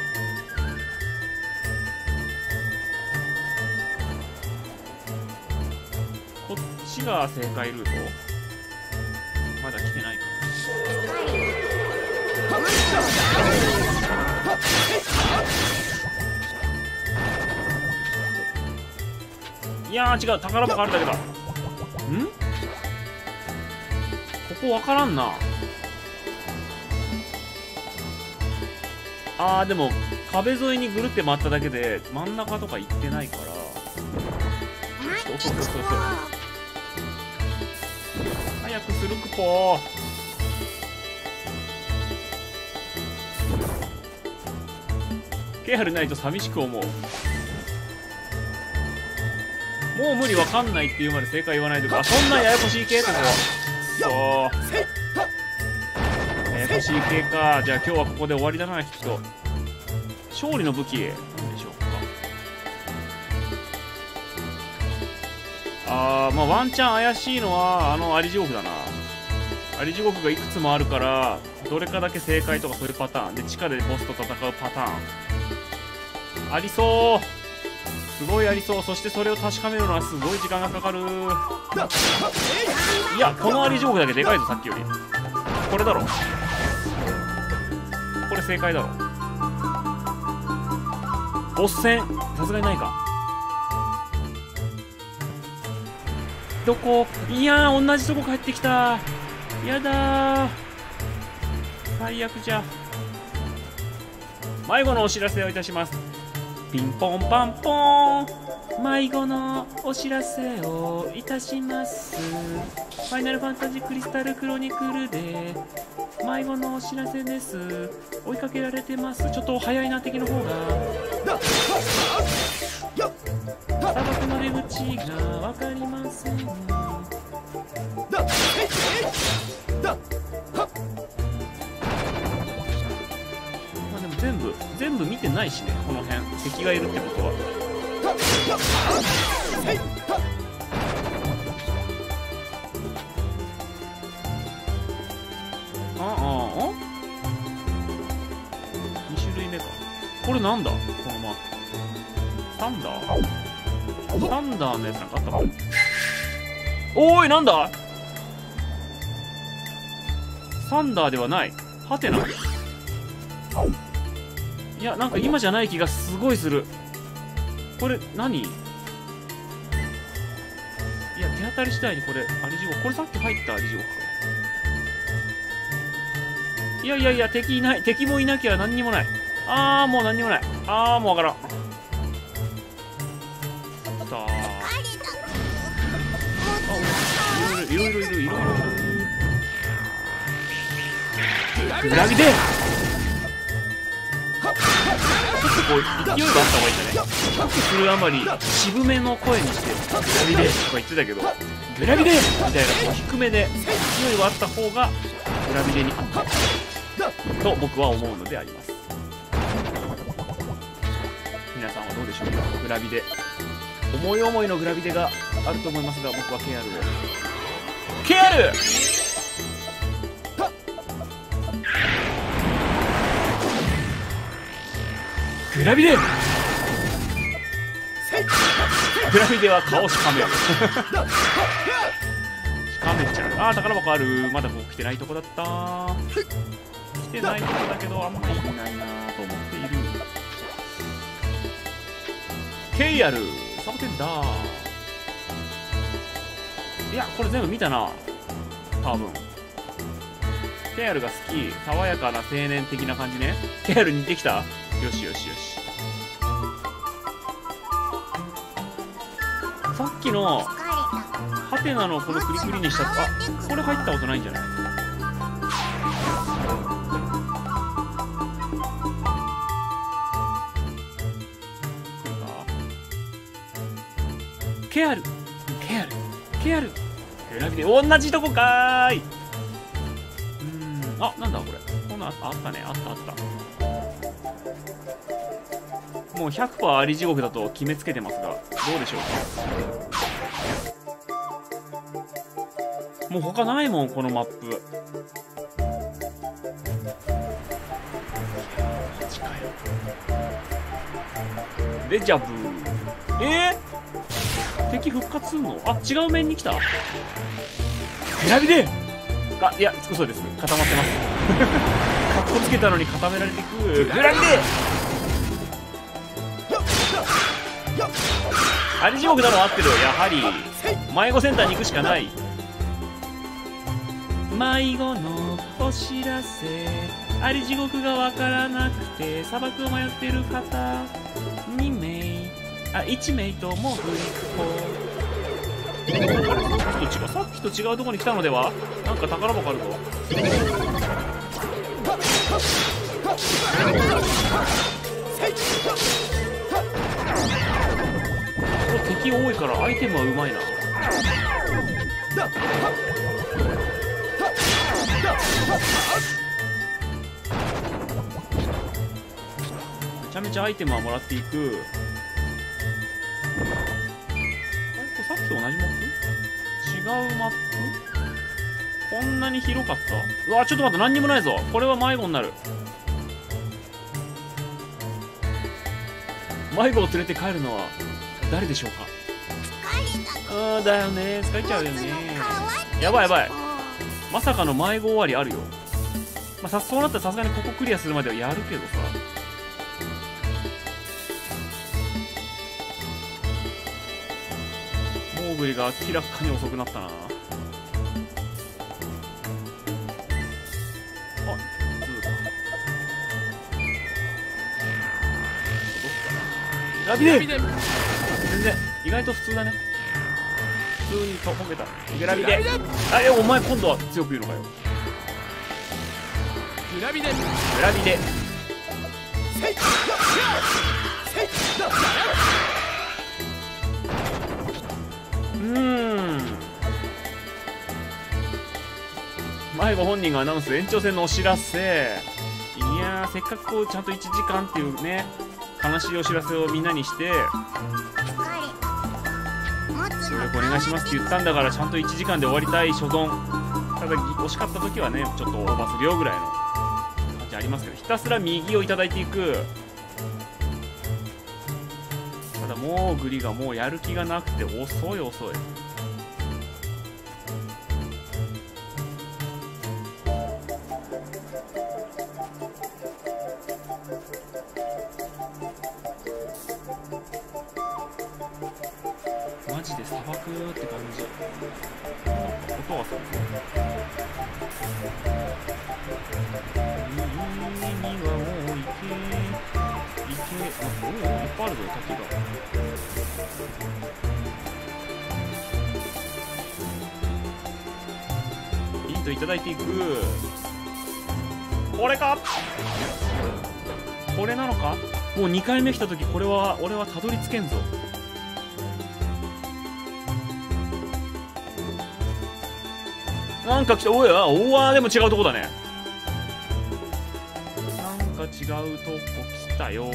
こっちが正解ルート。まだ来てないかな。いやー違う。宝箱あるだけだ。ここわからんな。でも壁沿いにぐるって回っただけで真ん中とか行ってないから。そう早くするクポー。ケアルないと寂しく思う。もう無理。わかんないって言うまで正解言わないとか。そんなややこしい系とか。ややこしい系か。じゃあ今日はここで終わりだな。きっと勝利の武器なんでしょうか。まあワンチャン怪しいのはアリ地獄だな。アリ地獄がいくつもあるから、どれかだけ正解とかそういうパターンで、地下でボスと戦うパターンありそう。すごいありそう。そしてそれを確かめるのはすごい時間がかかる。いや、このアリ地獄だけでかいぞ、さっきより。これだろ。これ正解だろ。ボス戦さすがにないか。どこ。いやー、同じとこ帰ってきた。やだー、最悪じゃ。迷子のお知らせをいたします。ピンポンパンポーン。 迷子のお知らせをいたします。ファイナルファンタジークリスタルクロニクルで迷子のお知らせです。追いかけられてます。ちょっと早いな、敵の方が。砂漠の出口が分かりません。でも全部見てないしね、この辺敵がいるってことは。2種類目か。これなんだこのマーク。サンダーのやつなんかあったか。おーい、なんだ。サンダーではない。ハテナ。いや、なんか今じゃない気がすごいする。これ何。いや、手当たり次第にこれアリジゴク。これさっき入ったアリジゴクか。いやいやいや、敵いない。敵もいなきゃ何にもない。もう何にもない。もうわからん。さあ、いろいろいる。グラビでちょっとこう勢いがあった方がいいんだね。するあまり渋めの声にしてグラビでとか言ってたけど、グラビでみたいなこう低めで勢いがあった方がグラビでに合ったと僕は思うのであります。皆さんはどうでしょうか。グラビで思い思いのグラビデがあると思いますが、僕は KR を KR！ グラビデは顔しかめしかめちゃう。宝箱ある。まだ僕来てないとこだった。来てないとこだけどあんまり意味ないなと思っている。KR サボテンだ。いや、これ全部見たな多分。KR が好き。爽やかな青年的な感じね。KR 似てきた。よし。さっきのハテナのこのクリクリにしたこれ入ったことないんじゃない。KR グラビで同じとこかーい。なんだこれ。こんなあったね。あったもう 100% あり地獄だと決めつけてますが、どうでしょうか。もう他ないもん、このマップ。デジャブ。敵復活すんの。違う面に来た。グラビデいや、嘘です。固まってます。カッコつけたのに固められていく。グラビデあり地獄なの合ってる。やはり迷子センターに行くしかない。迷子のお知らせ。あり地獄がわからなくて砂漠を迷ってる方2名1名ともグリッポ。さっきと違うところに来たのでは。なんか宝箱あるぞ。敵多いからアイテムはうまいな。めちゃめちゃアイテムはもらっていく。これさっきと同じマップ？違うマップ？こんなに広かった。うわ、ちょっと待って、何にもないぞ。これは迷子になる。迷子を連れて帰るのは誰でしょうか。だよね。疲れちゃうよね。やばい。まさかの迷子終わりあるよ。そうなったらさすがにここクリアするまではやるけどさ。モーグリが明らかに遅くなったな。ラビデ全然外と普通だね。普通にとほげた。グラビで。お前今度は強く言うのかよ。 グラビで。 グラビで。迷子本人がアナウンス、延長戦のお知らせ。いやー、せっかくこうちゃんと1時間っていうね、悲しいお知らせをみんなにして協力お願いしますって言ったんだから、ちゃんと1時間で終わりたい所存。ただ惜しかった時はね、ちょっとオーバーするよぐらいの感じありますけど、ひたすら右をいただいていく。ただもうグリがもうやる気がなくて遅い遅い。マジで砂漠って感じ。音がする。海にはもう行け。おお、いっぱいあるぞ、滝が。ヒントいただいていく。これか。これなのか。もう2回目来た時、これは俺はたどり着けんぞ。なんか来た。おいおわ、でも違うとこだね。なんか違うとこ来たよ。なんか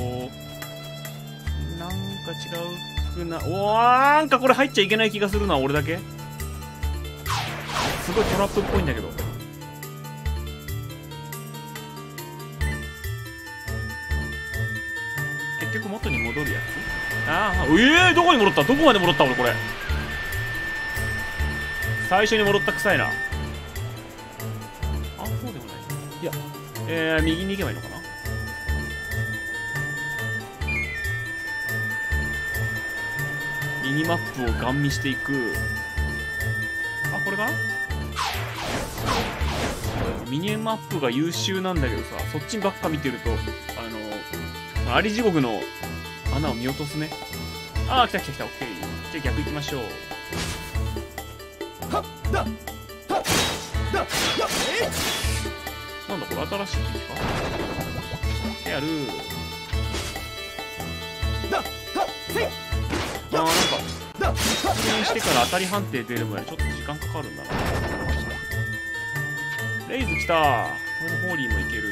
違うくな。おわ、なんかこれ入っちゃいけない気がするな、俺だけ。すごいトラップっぽいんだけど。結局元に戻るやつ。ああ、どこに戻った？どこまで戻った俺これ。最初に戻った臭いな。あ、そうでもない。いや、右に行けばいいのかな。ミニマップをガン見していく。あ、これかな。ミニマップが優秀なんだけどさ、そっちばっか見てるとアリ地獄の穴を見落とすね。あー、来た来た来た。オッケー。じゃあ逆行きましょう。なんだこれ、新しい敵か。やる。なんか出現してから当たり判定出るまでちょっと時間かかるんだな。レイズ来た。これでホーリーもいける。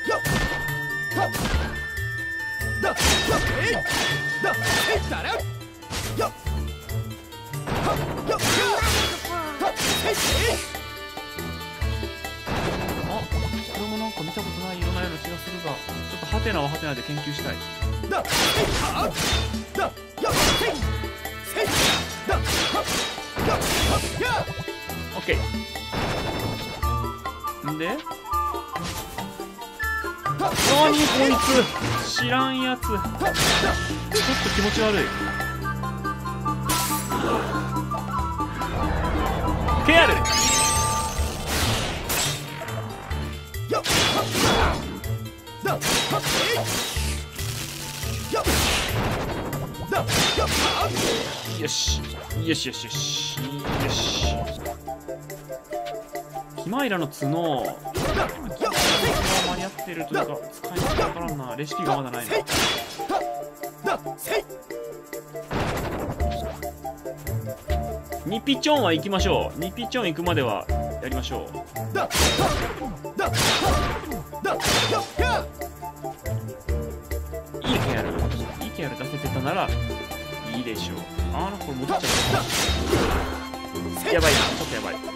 これもなんか見たことない色なような気がするが、ちょっとハテナはハテナで研究したい。オッケー。んでなにこいつ、知らんやつ。ちょっと気持ち悪い。ケアル。よしよしよしよしよし。ヒマイラの角間に合ってるというか、使い方わからんな。レシピがまだないな。ニピチョンは行きましょう。ニピチョン行くまではやりましょう。いいケアル、いいケアル出せてたならいいでしょう。あら、これ戻っちゃった。やばいな、ちょっとやばい。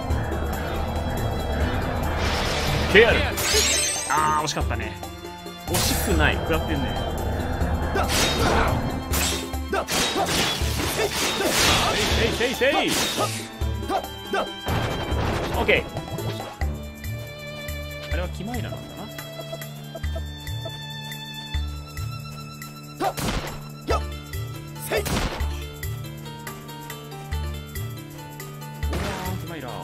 ケアル。あー、惜しかったね。惜しくない、食らってんね。せいせいせい。オッケー。あれはキマイラなんだな。キマイラ。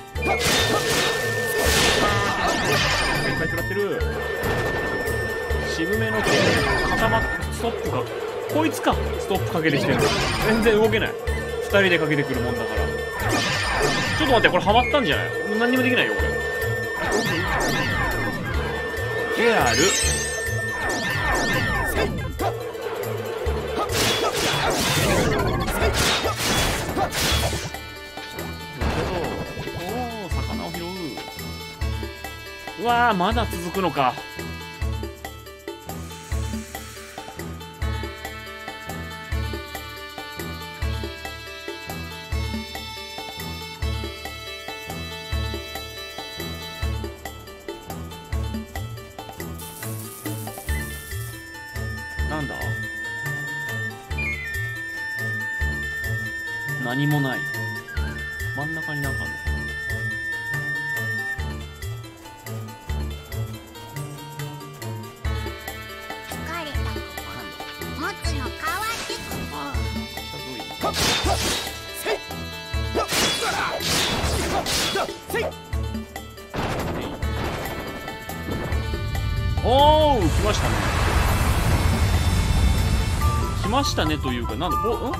いっぱい食らってる。 渋めの毛固まってストップがこいつかストップかけてきてるの全然動けない。2人でかけてくるもんだから。ちょっと待って、これハマったんじゃない？もう何にもできないよこれ。ケアルおお、魚を拾う。うわー、まだ続くのか。なんだ？何もない。真ん中になんかあるの？ 疲れたところ持つの変わってくる。 下どういうの？おー、来ましたね。来ましたねというか、なんだ、ボ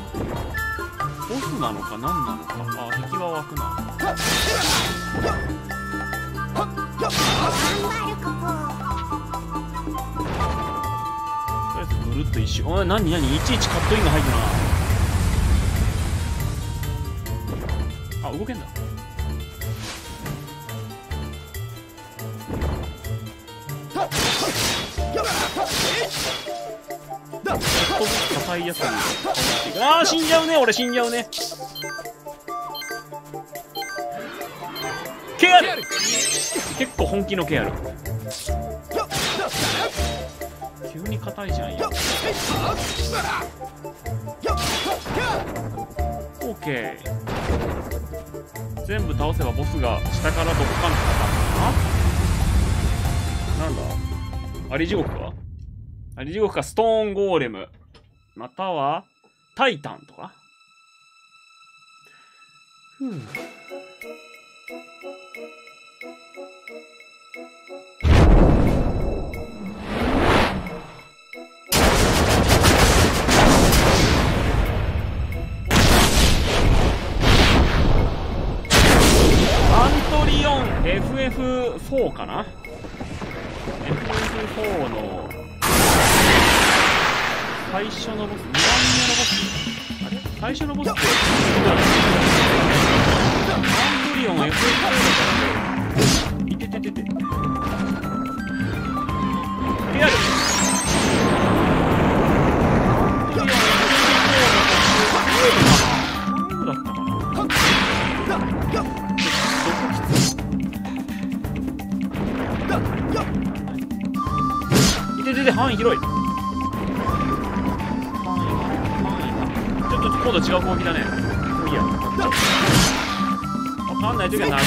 スなのか何なのか。あ、敵は湧くな。 頑張ることりあえずぐるっと一周。おい、何いちいちカットインが入ってな。あ、動けんだ。硬いやつにあー、死んじゃうね。俺死んじゃうね。ケアル結構本気のケアル。急に硬いじゃんよ。オーケー。全部倒せばボスが下からどこかのパターンかな。なんだ、アリ地獄か。アリ地獄か、ストーンゴーレムまたはタイタンとか。アントリオン FF4 かな。 FF4 の最初のボス、2番目のボス。あれ最初のボスってアントリオン FF4 だからいてててて。ケアルアントリオン FF4 だったかな。いててて、範囲広い。今度違う攻撃だね。もういいや。わかんないときは殴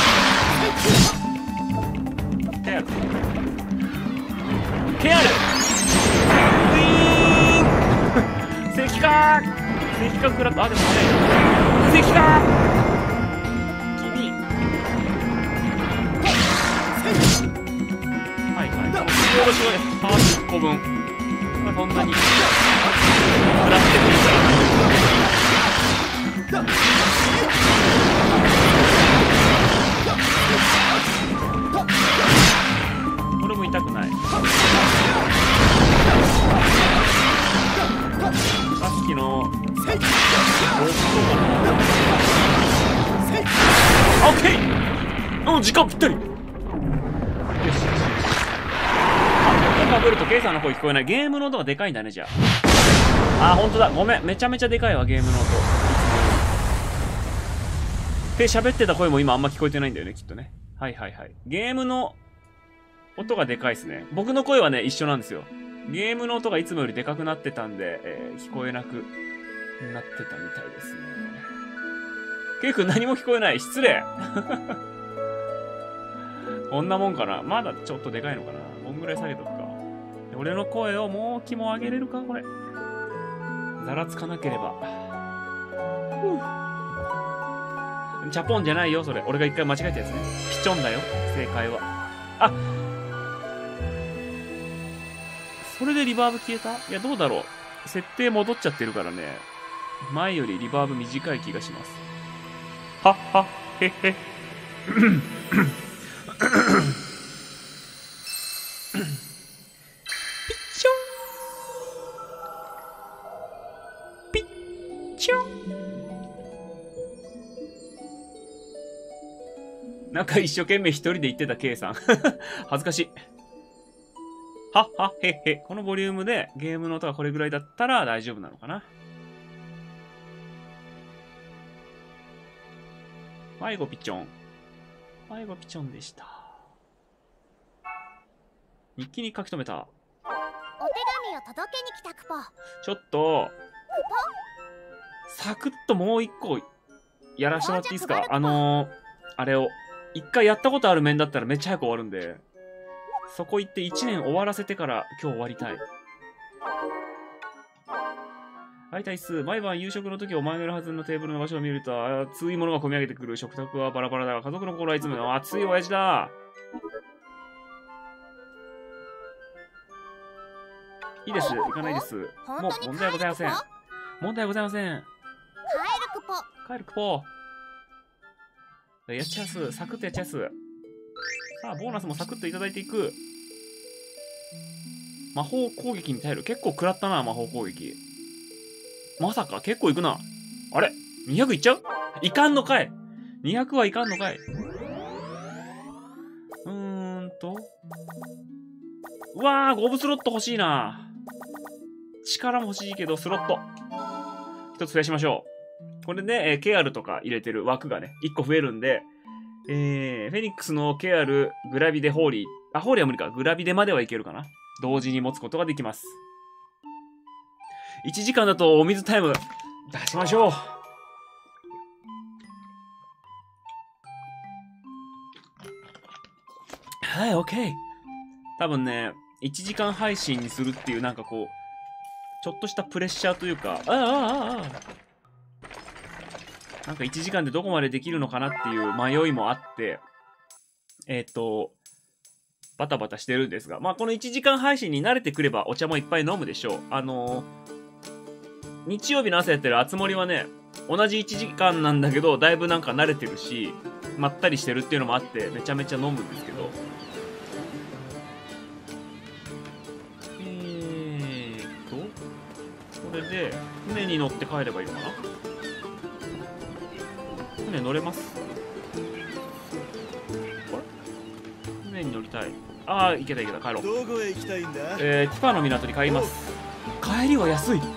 って。ケアル。ケアルウィーン石化食らった。あ、でも早いな。石化君。はいはい。この振り下ろしをね、パーツ1個分。まあ、そんなに。食らってくるから。これも痛くない。さっきのボスとかのオッケー。うん、時間ぴったり。よしよしよし。あ、かぶるとケイさんの声聞こえない。ゲームの音がでかいんだね。じゃあ、あ、ほんとだ。ごめん、めちゃめちゃでかいわ、ゲームの音。で、喋ってた声も今あんま聞こえてないんだよね、きっとね。はいはいはい。ゲームの音がでかいっすね。僕の声はね、一緒なんですよ。ゲームの音がいつもよりでかくなってたんで、聞こえなくなってたみたいですね。ケイ君何も聞こえない。失礼。こんなもんかな。まだちょっとでかいのかな。こんぐらい下げとくか。俺の声をもう気も上げれるかこれ。ざらつかなければ。チャポンじゃないよ、それ。俺が一回間違えたやつね。ピチョンだよ、正解は。あ、 それでリバーブ消えた？いや、どうだろう。設定戻っちゃってるからね。前よりリバーブ短い気がします。はっはっへっへ。ピッチョン。なんか一生懸命一人で言ってた K さん。恥ずかしい。はっはっへっへ。このボリュームでゲームの音がこれぐらいだったら大丈夫なのかな。迷子ピチョン。迷子ピチョンでした。日記に書き留めた。 お手紙を届けに来たクポ。 ちょっと、サクッともう一個やらしてもらっていいですか？あれを。一回やったことある面だったらめっちゃ早く終わるんで、そこ行って1年終わらせてから今日終わりたい。はい、対数。毎晩夕食の時お前がいるはずのテーブルの場所を見ると、熱いものが込み上げてくる。食卓はバラバラだが、家族の心はいつも熱い親父だ。いいです。行かないです。もう問題はございません。問題はございません。 帰るクポ。 帰るクポ。やっちゃうす。サクッとやっちゃうす。さあ、ボーナスもサクッといただいていく。魔法攻撃に耐える。結構食らったな、魔法攻撃。まさか、結構いくな。あれ ?200 いっちゃう？いかんのかい ?200 はいかんのかいうわー、5部スロット欲しいな。力も欲しいけど、スロット。一つ増やしましょう。これで、ケアルとか入れてる枠がね、1個増えるんで、フェニックスのケアル、グラビデ、ホーリー。あ、ホーリーは無理か。グラビデまではいけるかな。同時に持つことができます。1時間だとお水タイム出しましょう。はい、OK。多分ね、1時間配信にするっていうなんかこう、ちょっとしたプレッシャーというか、なんか1時間でどこまでできるのかなっていう迷いもあって、バタバタしてるんですが、まあこの1時間配信に慣れてくればお茶もいっぱい飲むでしょう。日曜日の朝やってるあつ森はね、同じ1時間なんだけど、だいぶなんか慣れてるし、まったりしてるっていうのもあって、めちゃめちゃ飲むんですけど、これで、船に乗って帰ればいいのかな？船乗れます？あれ？船に乗りたい。ああ、行けた行けた、帰ろう。 どこへ行きたいんだ？ ティファの港に帰ります。帰りは安い。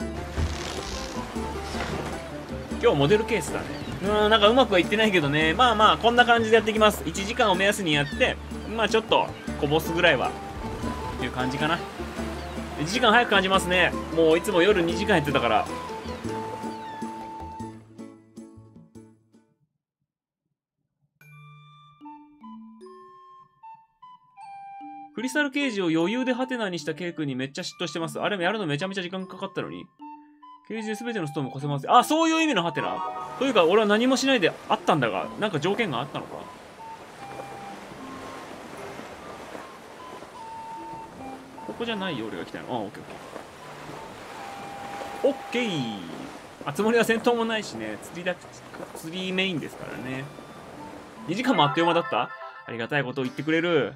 今日モデルケースだね。なんかうまくはいってないけどね。まあまあ、こんな感じでやっていきます。1時間を目安にやって、まあちょっと、こぼすぐらいは、っていう感じかな。1時間早く感じますね。もういつも夜2時間やってたから。クリスタルケージを余裕でハテナにしたケイ君にめっちゃ嫉妬してます。あれもやるのめちゃめちゃ時間かかったのに。ケージで全てのストーンも越せます。あ、そういう意味のハテナというか、俺は何もしないであったんだが、なんか条件があったのか。ここじゃないよ、俺が来たの。あ、オッケーオッケー。オッケー。あつ森は戦闘もないしね、釣りメインですからね。2時間もあっという間だった？ありがたいことを言ってくれる。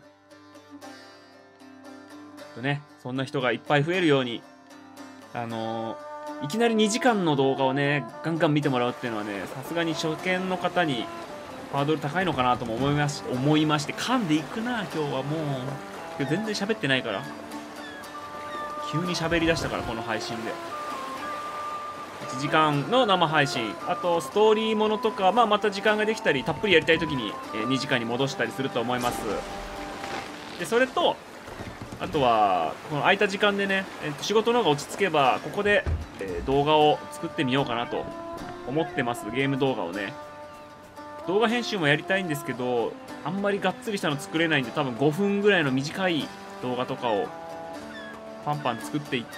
そんな人がいっぱい増えるように、いきなり2時間の動画をね、ガンガン見てもらうっていうのはね、さすがに初見の方にハードル高いのかなとも思いまして、噛んでいくな、今日はもう。今日全然喋ってないから。急に喋り出したから、この配信で。1時間の生配信。あと、ストーリーものとか、まあ、また時間ができたり、たっぷりやりたいときに、2時間に戻したりすると思います。で、それと、あとは、この空いた時間でね、仕事の方が落ち着けば、ここで、動画を作ってみようかなと思ってます。ゲーム動画をね。動画編集もやりたいんですけど、あんまりがっつりしたの作れないんで、多分5分ぐらいの短い動画とかをパンパン作っていって、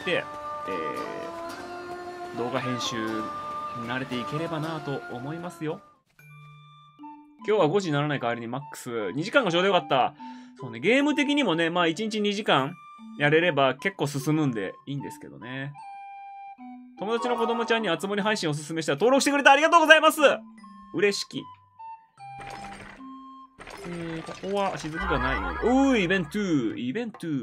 動画編集に慣れていければなと思いますよ。今日は5時にならない代わりにマックス2時間がちょうどよかった。そうね、ゲーム的にもね、まあ1日2時間やれれば結構進むんでいいんですけどね。友達の子供ちゃんにあつ森配信をおすすめしたら登録してくれてありがとうございます。嬉しき。ここは雫がないので。おー、イベントイベント。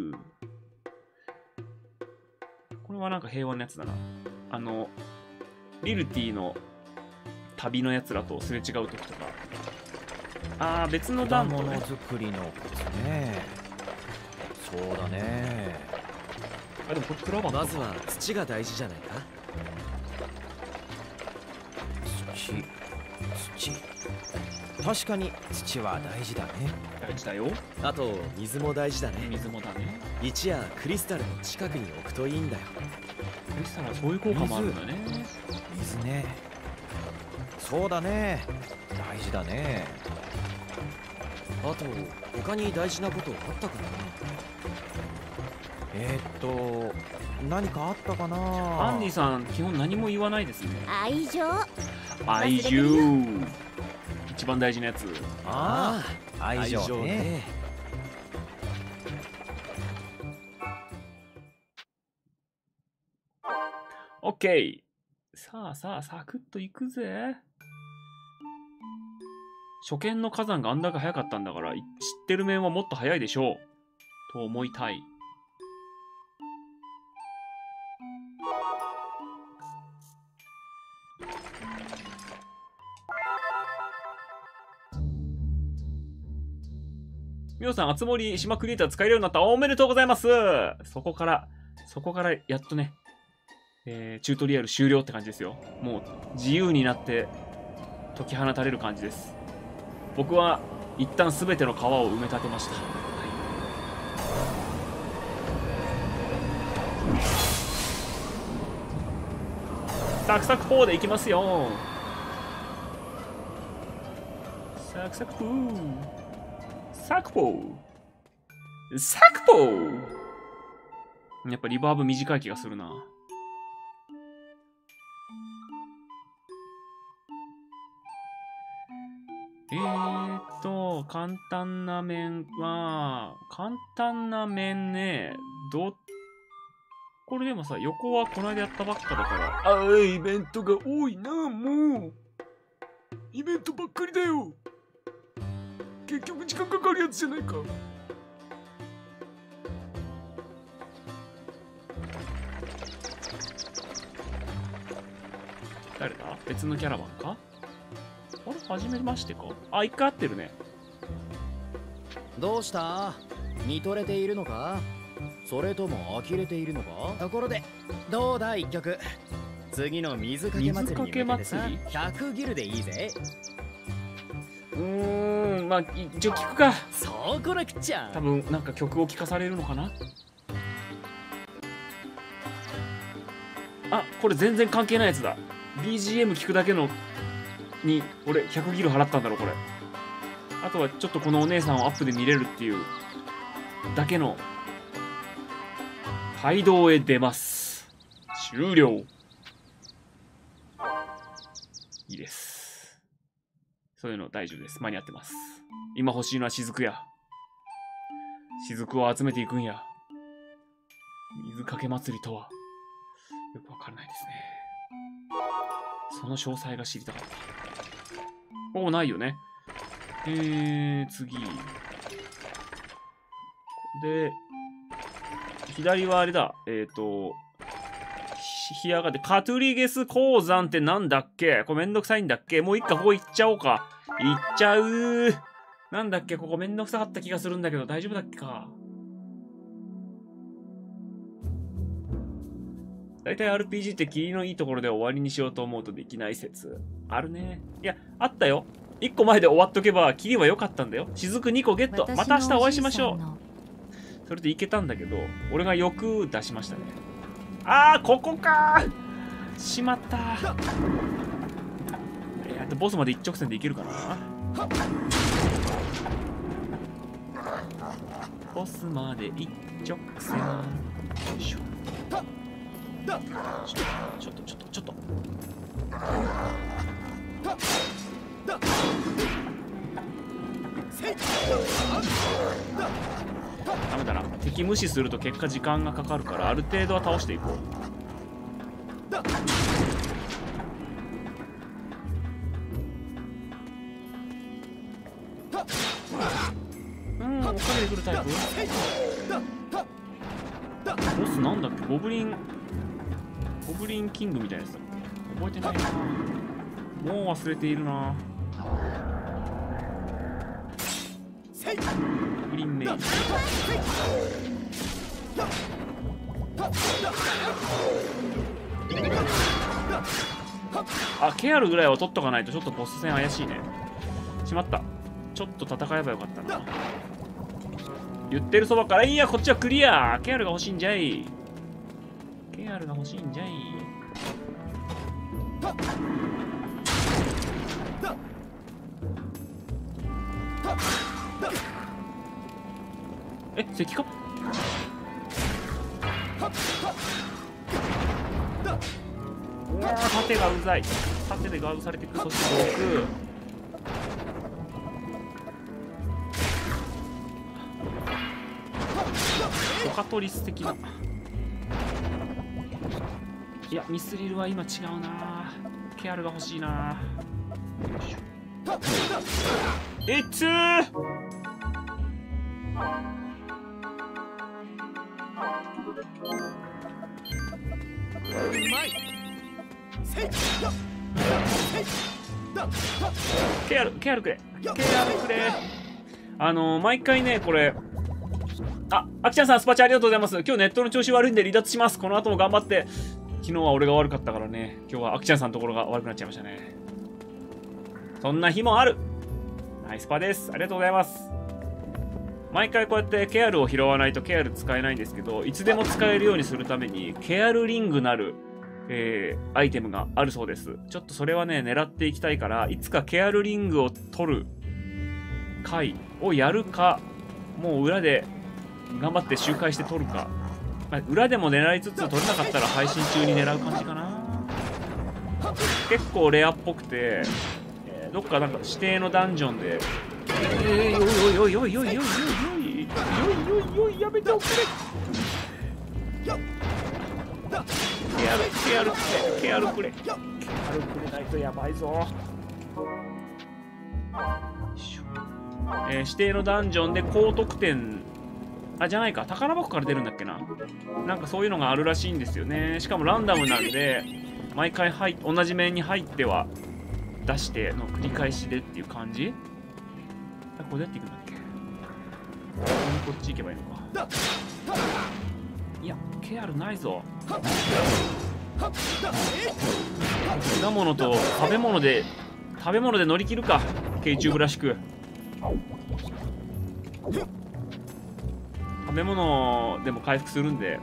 これはなんか平和なやつだな。リルティの旅のやつらとすれ違う時とか。あー、別の段のね。 作りのコツね。そうだね。 あ、でもこれクラバーまずは土が大事じゃないか。土。確かに土は大事だね。 大事だよ。 あと水も大事だね。 水もだね。 一夜クリスタルの近くに置くといいんだよ。 クリスタルはそういう効果もあるんだね。 水ね。そうだね。大事だね。あと他に大事なことあったかな。何かあったかな。 アンディさん基本何も言わないですね。 愛情。 愛情。一番大事なやつ。 ああ、愛情ね。 オッケー。さあさあ、サクッといくぜ。初見の火山があんだけ早かったんだから、知ってる面はもっと早いでしょう。と思いたい。みおさん、あつ森島クリエイター使えるようになった。おめでとうございます。そこからやっとね、チュートリアル終了って感じですよ。もう自由になって解き放たれる感じです。僕は一旦すべての川を埋め立てました。サクサク4でいきますよ。サクサク4。サクポー。サクポー。やっぱリバーブ短い気がするな。簡単な面は、ね、これでもさ、横はこの間やったばっかだから。イベントが多いな、もう。イベントばっかりだよ。結局時間かかるやつじゃないか。誰だ？別のキャラバンか？あれ、初めましてか？あ、一回会ってるね。 どうした？見とれているのか？それとも呆れているのか？ところでどうだ一曲。次の水かけ祭りに向けてさ、100ギルでいいぜ。 まあ一応聞くか。 そうこなくっちゃ。 多分なんか曲を聴かされるのかな。あ、これ全然関係ないやつだ。 BGM 聞くだけのに俺100ギル払ったんだろこれ。あとはちょっとこのお姉さんをアップで見れるっていうだけの。街道へ出ます。終了。いいです。そういうの大丈夫です。間に合ってます。今欲しいのは雫や。雫を集めていくんや。水かけ祭りとはよくわからないですね。その詳細が知りたかった。ここないよね。次。で、左はあれだ。ひやがで、カトゥリゲス鉱山ってなんだっけ？これめんどくさいんだっけ？もう一回ここ行っちゃおうか。行っちゃう。なんだっけ？ここめんどくさかった気がするんだけど、大丈夫だっけか？だいたい RPG って霧のいいところで終わりにしようと思うとできない説。あるね。いや、あったよ。1個前で終わっとけば、霧は良かったんだよ。雫2個ゲット。また明日お会いしましょう。それでいけたんだけど、俺が欲出しましたね。あー、ここかー。しまった。ボスまで一直線でいけるかな。ボスまで一直線。よいしょ。ちょっと。 ダメだな。敵無視すると結果時間がかかるから、ある程度は倒していこう。追っかけてくるタイプ。ボスなんだっけ、ゴブリンキングみたいなやつだ。覚えてないな。もう忘れているな。ゴブリンメイジ。あ、ケアルぐらいは取っとかないとちょっとボス戦怪しいね。しまった。ちょっと戦えばよかったな。言ってるそばから、いや、こっちはクリア。ケアルが欲しいんじゃい。ケアルが欲しいんじゃい。え、敵か。うわー、盾がうざい。盾でガードされてくる。そして毒。オカトリス的な。いや、ミスリルは今違うな。ケアルが欲しいな。えっつー。ケアルくれ。ケアルくれ。毎回ね、これ。あ、あきちゃんさん、スパチャありがとうございます。今日ネットの調子悪いんで離脱します。この後も頑張って。昨日は俺が悪かったからね。今日はあきちゃんさんのところが悪くなっちゃいましたね。そんな日もある。ナイスパです。ありがとうございます。毎回こうやってケアルを拾わないとケアル使えないんですけど、いつでも使えるようにするために、ケアルリングなる、アイテムがあるそうです。ちょっとそれはね、狙っていきたいから、いつかケアルリングを取る回をやるか、もう裏で頑張って周回して取るか。裏でも狙いつつ取れなかったら配信中に狙う感じかな。結構レアっぽくて、どっかなんか指定のダンジョンで、おいやめておくれ。ケアルくれないとやばいぞ。指定のダンジョンで高得点、あ、じゃないか、宝箱から出るんだっけな。なんかそういうのがあるらしいんですよね。しかもランダムなんで、毎回同じ面に入っては出しての繰り返しでっていう感じ。あ、これどうやって行くんだっけ。こっち行けばいいのか。いや、ケアルないぞ。果物と食べ物で乗り切るか。ケイチューブらしく。食べ物でも回復するんで。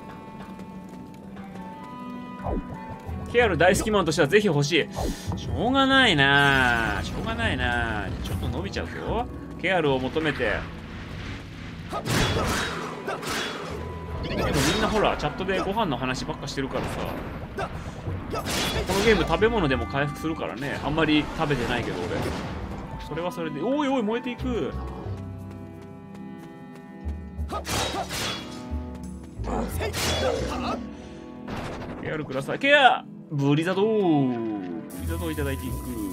ケアル大好きマンとしてはぜひ欲しい。しょうがないな。ちょっと伸びちゃうぞ。ケアルを求めて。でもみんなほらチャットでご飯の話ばっかしてるからさ、このゲーム食べ物でも回復するからね。あんまり食べてないけど俺。それはそれで、おい燃えていく。ケアルください。ケアブリザドーいただいていく。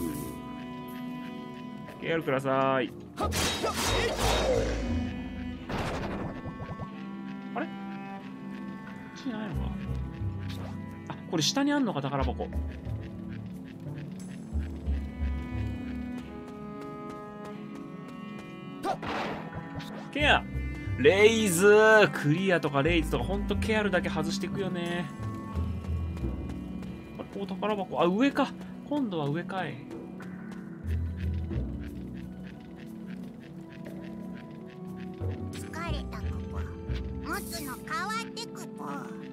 ケアルください。あれ来てないのか。あ、これ下にあんのか、宝箱。ケアレイズクリアとかレイズとかほんとケアルだけ外していくよね。あれ、ここ宝箱。あ、上か。今度は上かい。 疲れたここ。持つの変わってくぽ。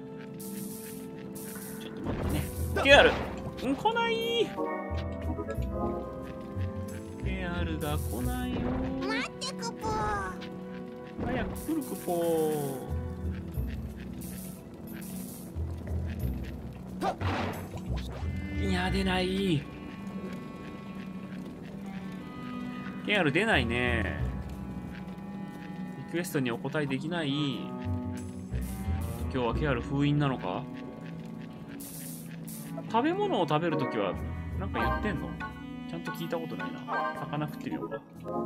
ちょっと待ってね。ケアル来ない。ケアルが来ないよ。 待ってくぽ。 早く来るくぽー。いや、出ない。ケアル出ないね。いクエストにお答えできない。今日はケアル封印なのか。食べ物を食べるときはなんか言ってんの？ちゃんと聞いたことないな。魚食ってみようか。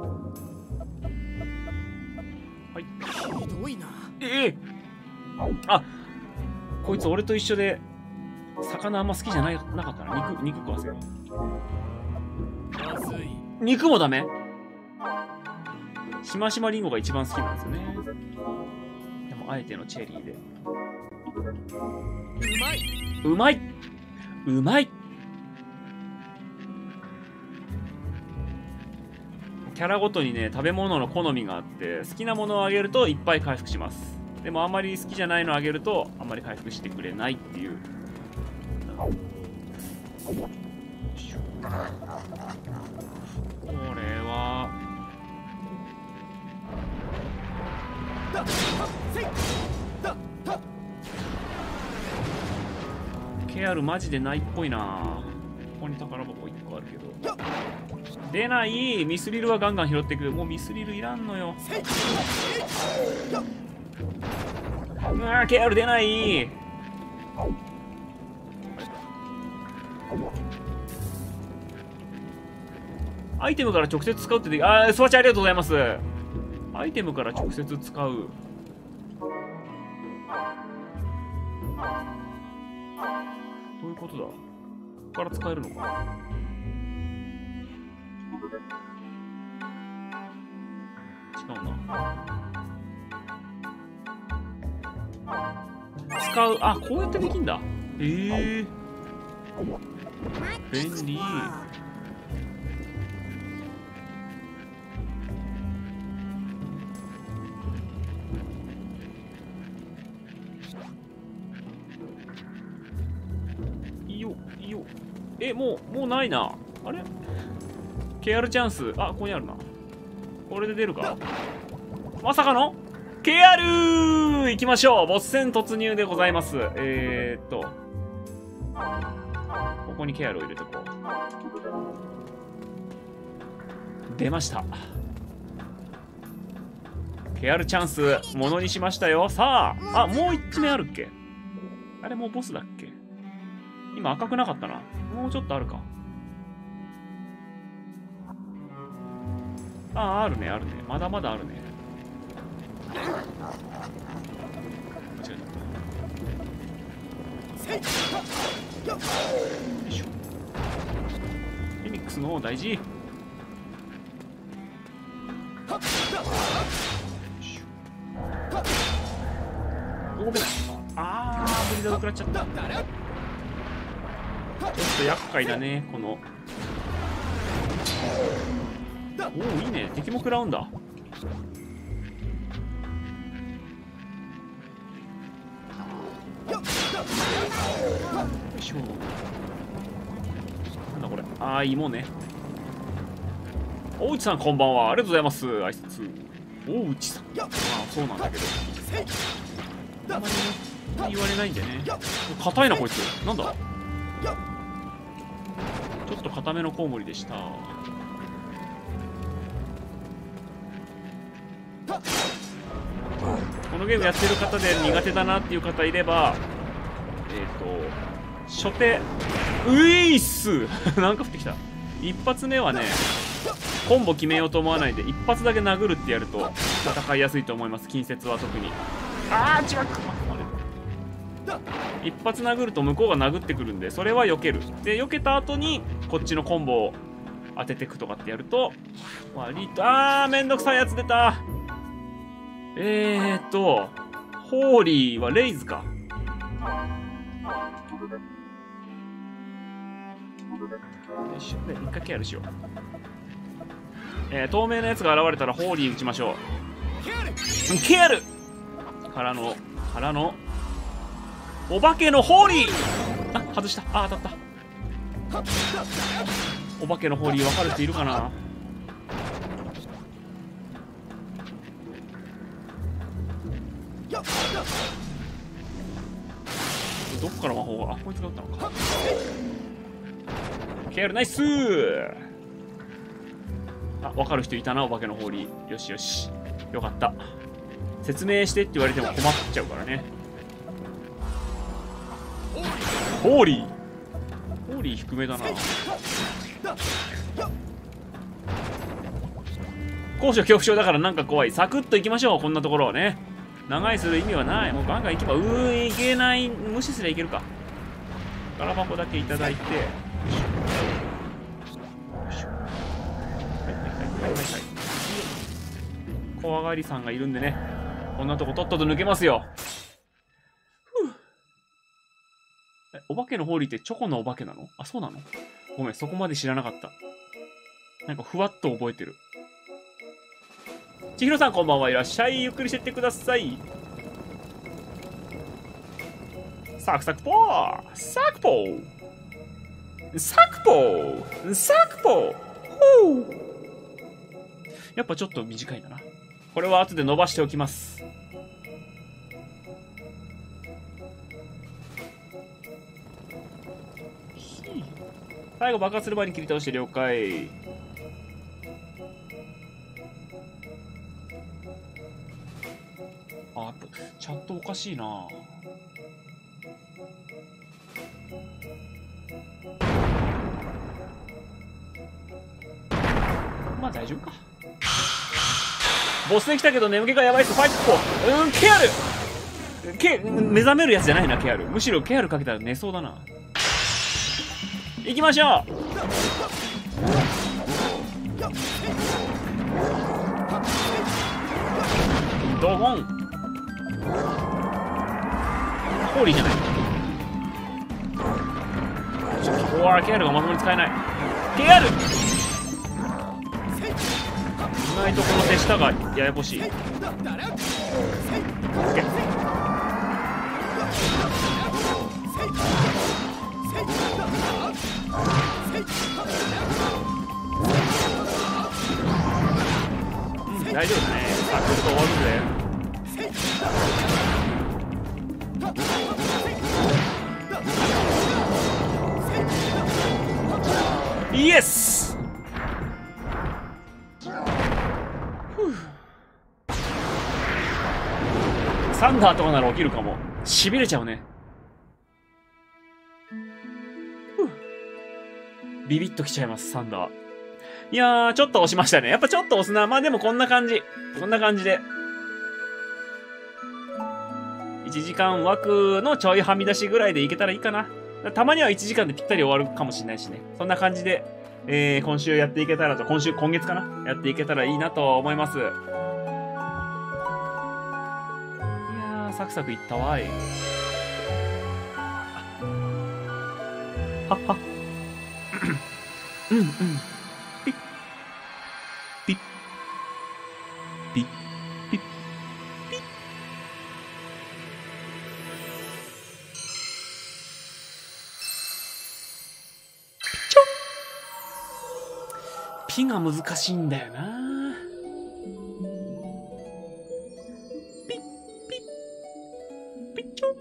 はい。 ひどいな。 あ、こいつ俺と一緒で魚あんま好きじゃなかったな。肉食わせよう。肉もダメ？しましまりんごが一番好きなんですよね。でもあえてのチェリーで。うまいうまい。キャラごとにね、食べ物の好みがあって、好きなものをあげるといっぱい回復します。でもあんまり好きじゃないのをあげるとあんまり回復してくれないっていう。これはケアルマジでないっぽいな。ここに宝箱1個あるけど出ない。ミスリルはガンガン拾っていく。もうミスリルいらんのよ。うわー、ケアル出ない。アイテムから直接使うってでき、スワチありがとうございます。アイテムから直接使う。どういうことだ。ここから使えるのか。違うな。使う。あ、こうやってできんだ。便利。いいよいいよ。もうないな。あれ KR チャンス。あ、ここにあるな。これで出るか。まさかの KR 行きましょう。ボス戦突入でございます。ここに KR を入れてこう。出ました。KR チャンスものにしましたよ。さあ、あ、もう1目あるっけ。あれもうボスだっけ。今赤くなかったな。もうちょっとあるか。あ、あるねあるね。まだまだあるね。間違えた。よいしょ。フェニックスの方大事。動けない。あー、ブリザード食らっちゃった。ちょっと厄介だね、この。おお、いいね。敵も食らうんだ。よいしょ。なんだこれ。ああ、いいもんね。大内さん、こんばんは。ありがとうございます。挨拶。大内さん。ああ、そうなんだけど。あんまりね、言われないんでね。硬いな、こいつ。なんだ。ちょっと硬めのコウモリでした。このゲームやってる方で苦手だなっていう方いれば、初手、ういっすなんか降ってきた。一発目はね、コンボ決めようと思わないで、一発だけ殴るってやると戦いやすいと思います。近接は特に。あー、違う。一発殴ると向こうが殴ってくるんで、それは避ける。で、避けた後にこっちのコンボを当ててくとかってやると割と、めんどくさいやつ出た。ホーリーはレイズか。よいしょ。で、一回ケアルしよう。透明なやつが現れたらホーリー打ちましょう。ケアルからのお化けのホーリー。あ、外した。あ、当たった。お化けのホーリー分かる人いるかな。どっから魔法が。あ、こいつが撃ったのか。ケアルナイスー。あ、分かる人いたな。お化けのホーリー。よしよし、よかった。 説明してって言われても困っちゃうからね。ホーリー低めだな。高所恐怖症だからなんか怖い。サクッといきましょう、こんなところをね。長いする意味はない。もうガンガンいけば、いけない。無視すりゃいけるか。ガラ箱だけいただいて。はい。怖がりさんがいるんでね。こんなとことっとと抜けますよ。お化けのホーリーってチョコのお化けなの？あ、そうなの？ごめん、そこまで知らなかった。なんかふわっと覚えてる。千尋さんこんばんはいらっしゃい。ゆっくりしてってください。サクサクポーサクポーサクポーサクポーほー。やっぱちょっと短いんだな。これは後で伸ばしておきます。最後爆発する前に切り倒して了解。あ、チャットおかしいな。まあ大丈夫か。ボスで来たけど眠気がやばいっす。ファイトケアル目覚めるやつじゃないな、ケアル。むしろケアルかけたら寝そうだな。行きましょう。ドボン。ホーリーじゃない。ここはケアルがまともに使えない。ケアル。意外とこの手下がややこしい。大丈夫だね。サクッと終わるぜ。イエス。サンダーとかなら起きるかも。しびれちゃうね。ビビッときちゃいます、サンダー。いやー、ちょっと押しましたね。やっぱちょっと押すな。まあでもこんな感じ。こんな感じで。1時間枠のちょいはみ出しぐらいでいけたらいいかな。たまには1時間でぴったり終わるかもしれないしね。そんな感じで、今週やっていけたらと、今月かなやっていけたらいいなと思います。いやー、サクサクいったわい。はっはっ。うんうん。ピッ。ピッ。ピッ。ピッ。ピッ。ピチョン。ピが難しいんだよな。ピッ。ピッ。ピチョン。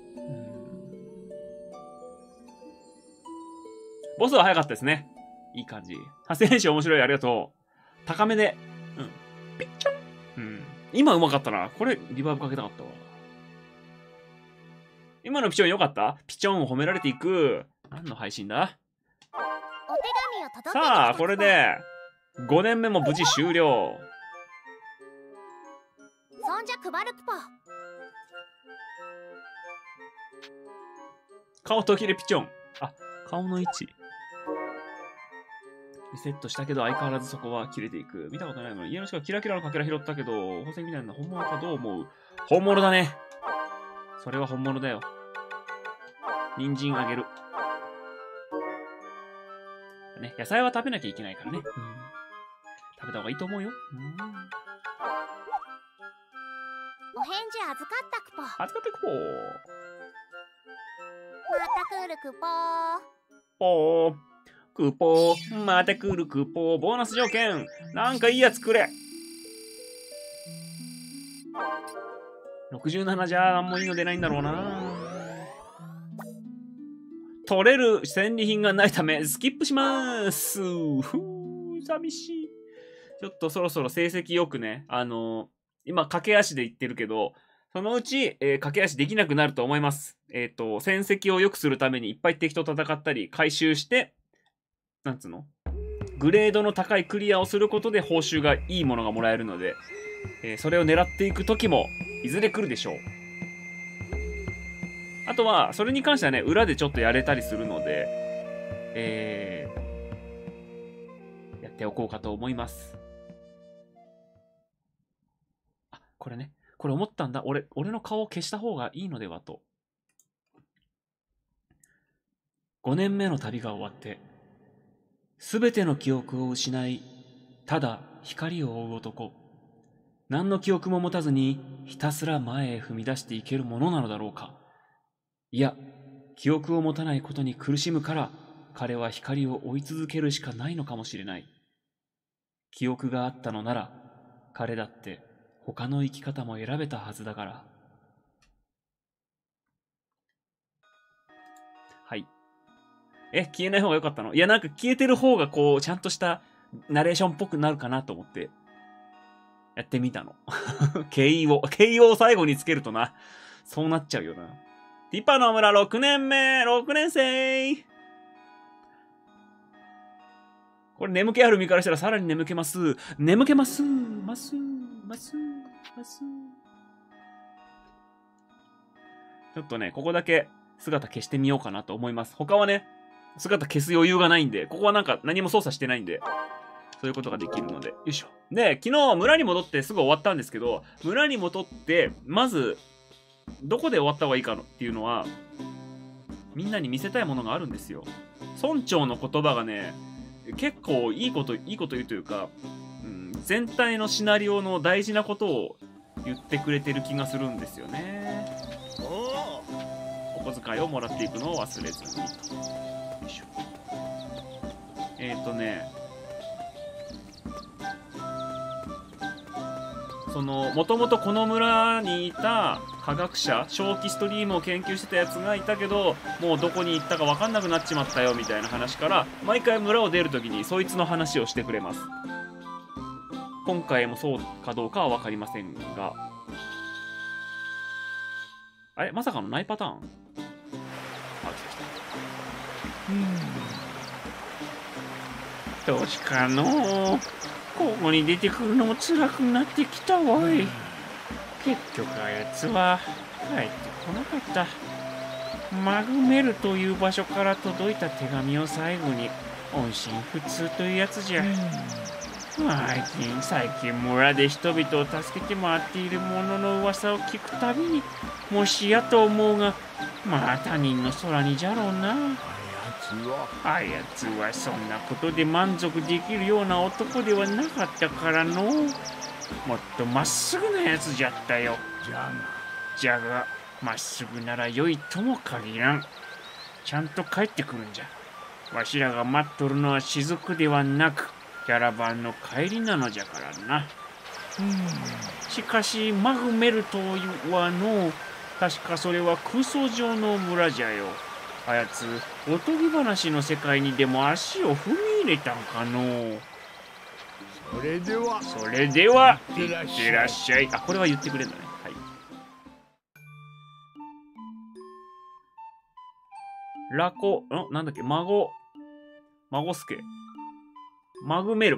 ボスは早かったですね。いい感じ。発生練習面白い。ありがとう。高めで。うん。ピッチョン。うん。今うまかったな。これ、リバーブかけたかったわ。今のピチョン良かった？ピチョンを褒められていく。何の配信だ？さあ、これで、5年目も無事終了。 そんじゃ配るきぽ。 顔途切れピチョン。あ、顔の位置。リセットしたけど相変わらずそこは切れていく。見たことないのに家の人がキラキラのかけら拾ったけど宝石みたいな本物かどう思う？本物だね。それは本物だよ。人参あげる。ね、野菜は食べなきゃいけないからね。食べた方がいいと思うよ。 お返事預かったくぽ。 預かってくぽー。 また来るくぽー。 ぽー。クポー、また来るクポー、ボーナス条件、なんかいいやつくれ。67じゃなんもいいの出ないんだろうな。取れる戦利品がないためスキップします。ふう、寂しい。ちょっとそろそろ成績よくね、 今、駆け足で行ってるけど、そのうち、駆け足できなくなると思います。戦績を良くするためにいっぱい敵と戦ったり、回収して、なんつうの？グレードの高いクリアをすることで報酬がいいものがもらえるので、それを狙っていく時も、いずれ来るでしょう。あとは、それに関してはね、裏でちょっとやれたりするので、やっておこうかと思います。あ、これね。これ思ったんだ。俺の顔を消した方がいいのではと。5年目の旅が終わって、すべての記憶を失い、ただ光を追う男。何の記憶も持たずに、ひたすら前へ踏み出していけるものなのだろうか。いや、記憶を持たないことに苦しむから、彼は光を追い続けるしかないのかもしれない。記憶があったのなら、彼だって他の生き方も選べたはずだから。はい。消えない方が良かったの？いや、なんか消えてる方がこう、ちゃんとしたナレーションっぽくなるかなと思って、やってみたの。形容を最後につけるとな、そうなっちゃうよな。ティパの村6年目、6年生。これ眠気ある身からしたらさらに眠けます。眠けます。ます。ちょっとね、ここだけ姿消してみようかなと思います。他はね、姿消す余裕がないんで、ここはなんか何も操作してないんで、そういうことができるので。よいしょ。で、昨日村に戻ってすぐ終わったんですけど、村に戻って、まず、どこで終わった方がいいかっていうのは、みんなに見せたいものがあるんですよ。村長の言葉がね、結構いいこと言うというか、全体のシナリオの大事なことを言ってくれてる気がするんですよね。お小遣いをもらっていくのを忘れずにと。よいしょ。もともとこの村にいた科学者、正気ストリームを研究してたやつがいたけど、もうどこに行ったか分かんなくなっちまったよみたいな話から、毎回村を出るときにそいつの話をしてくれます。今回もそうかどうかは分かりませんが。あれまさかのないパターン？あ、来た来た。どうしかのう。ここに出てくるのも辛くなってきたわい。結局あやつは帰ってこなかった。マグメルという場所から届いた手紙を最後に音信不通というやつじゃ。最近村で人々を助けて回っている者の噂を聞くたびにもしやと思うが、まあ他人の空にじゃろうな。あやつはそんなことで満足できるような男ではなかったからの。もっとまっすぐなやつじゃったよ。じゃがまっすぐなら良いとも限らん。ちゃんと帰ってくるんじゃ。わしらが待っとるのは雫ではなくキャラバンの帰りなのじゃからな。しかしマグメルというはの、確かそれは空想上の村じゃよ。あやつおとぎ話の世界にでも足を踏み入れたんかの。それではいってらっしゃい。あ、これは言ってくれんだね。はい。なんだっけ、孫助。マグメル。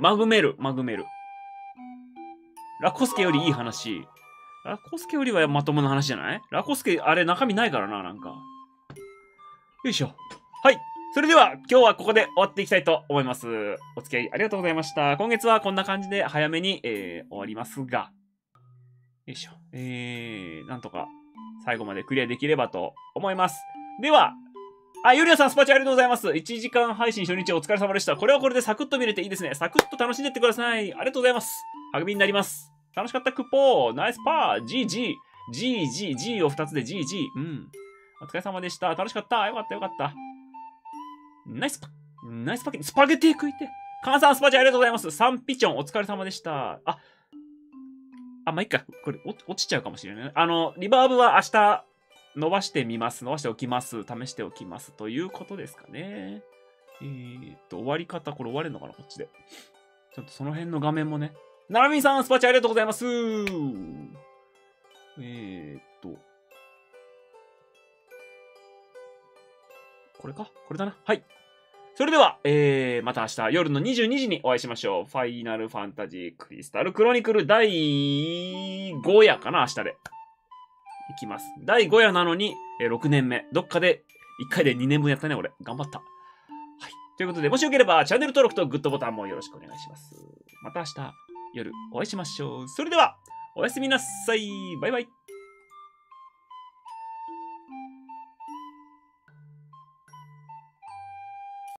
ラコスケよりいい話。ラコスケよりはまともな話じゃない？ラコスケ、あれ中身ないからな、なんか。よいしょ。はい。それでは、今日はここで終わっていきたいと思います。お付き合いありがとうございました。今月はこんな感じで早めに、終わりますが。よいしょ。なんとか最後までクリアできればと思います。では、ゆりやさんスパチャありがとうございます。1時間配信初日お疲れ様でした。これはこれでサクッと見れていいですね。サクッと楽しんでってください。ありがとうございます。励みになります。楽しかったクポー。ナイスパー。G を2つで GG。お疲れ様でした。楽しかった。よかった。ナイスパゲティ食いて。カンさんスパチャありがとうございます。サンピチョンお疲れ様でした。まあ、いっか。これ、落ちちゃうかもしれない。リバーブは明日、伸ばしておきます。試しておきます。ということですかね。終わり方、これ終われるのかなこっちで。ちょっとその辺の画面もね、 ななみさん、スパチャありがとうございます。これかこれだな。はい。それでは、また明日夜の22時にお会いしましょう。ファイナルファンタジークリスタルクロニクル第5夜かな、明日で。いきます。第5夜なのに、6年目。どっかで1回で2年分やったね、俺。頑張った。はい。ということで、もしよければチャンネル登録とグッドボタンもよろしくお願いします。また明日夜お会いしましょう。それでは、おやすみなさい。バイバイ。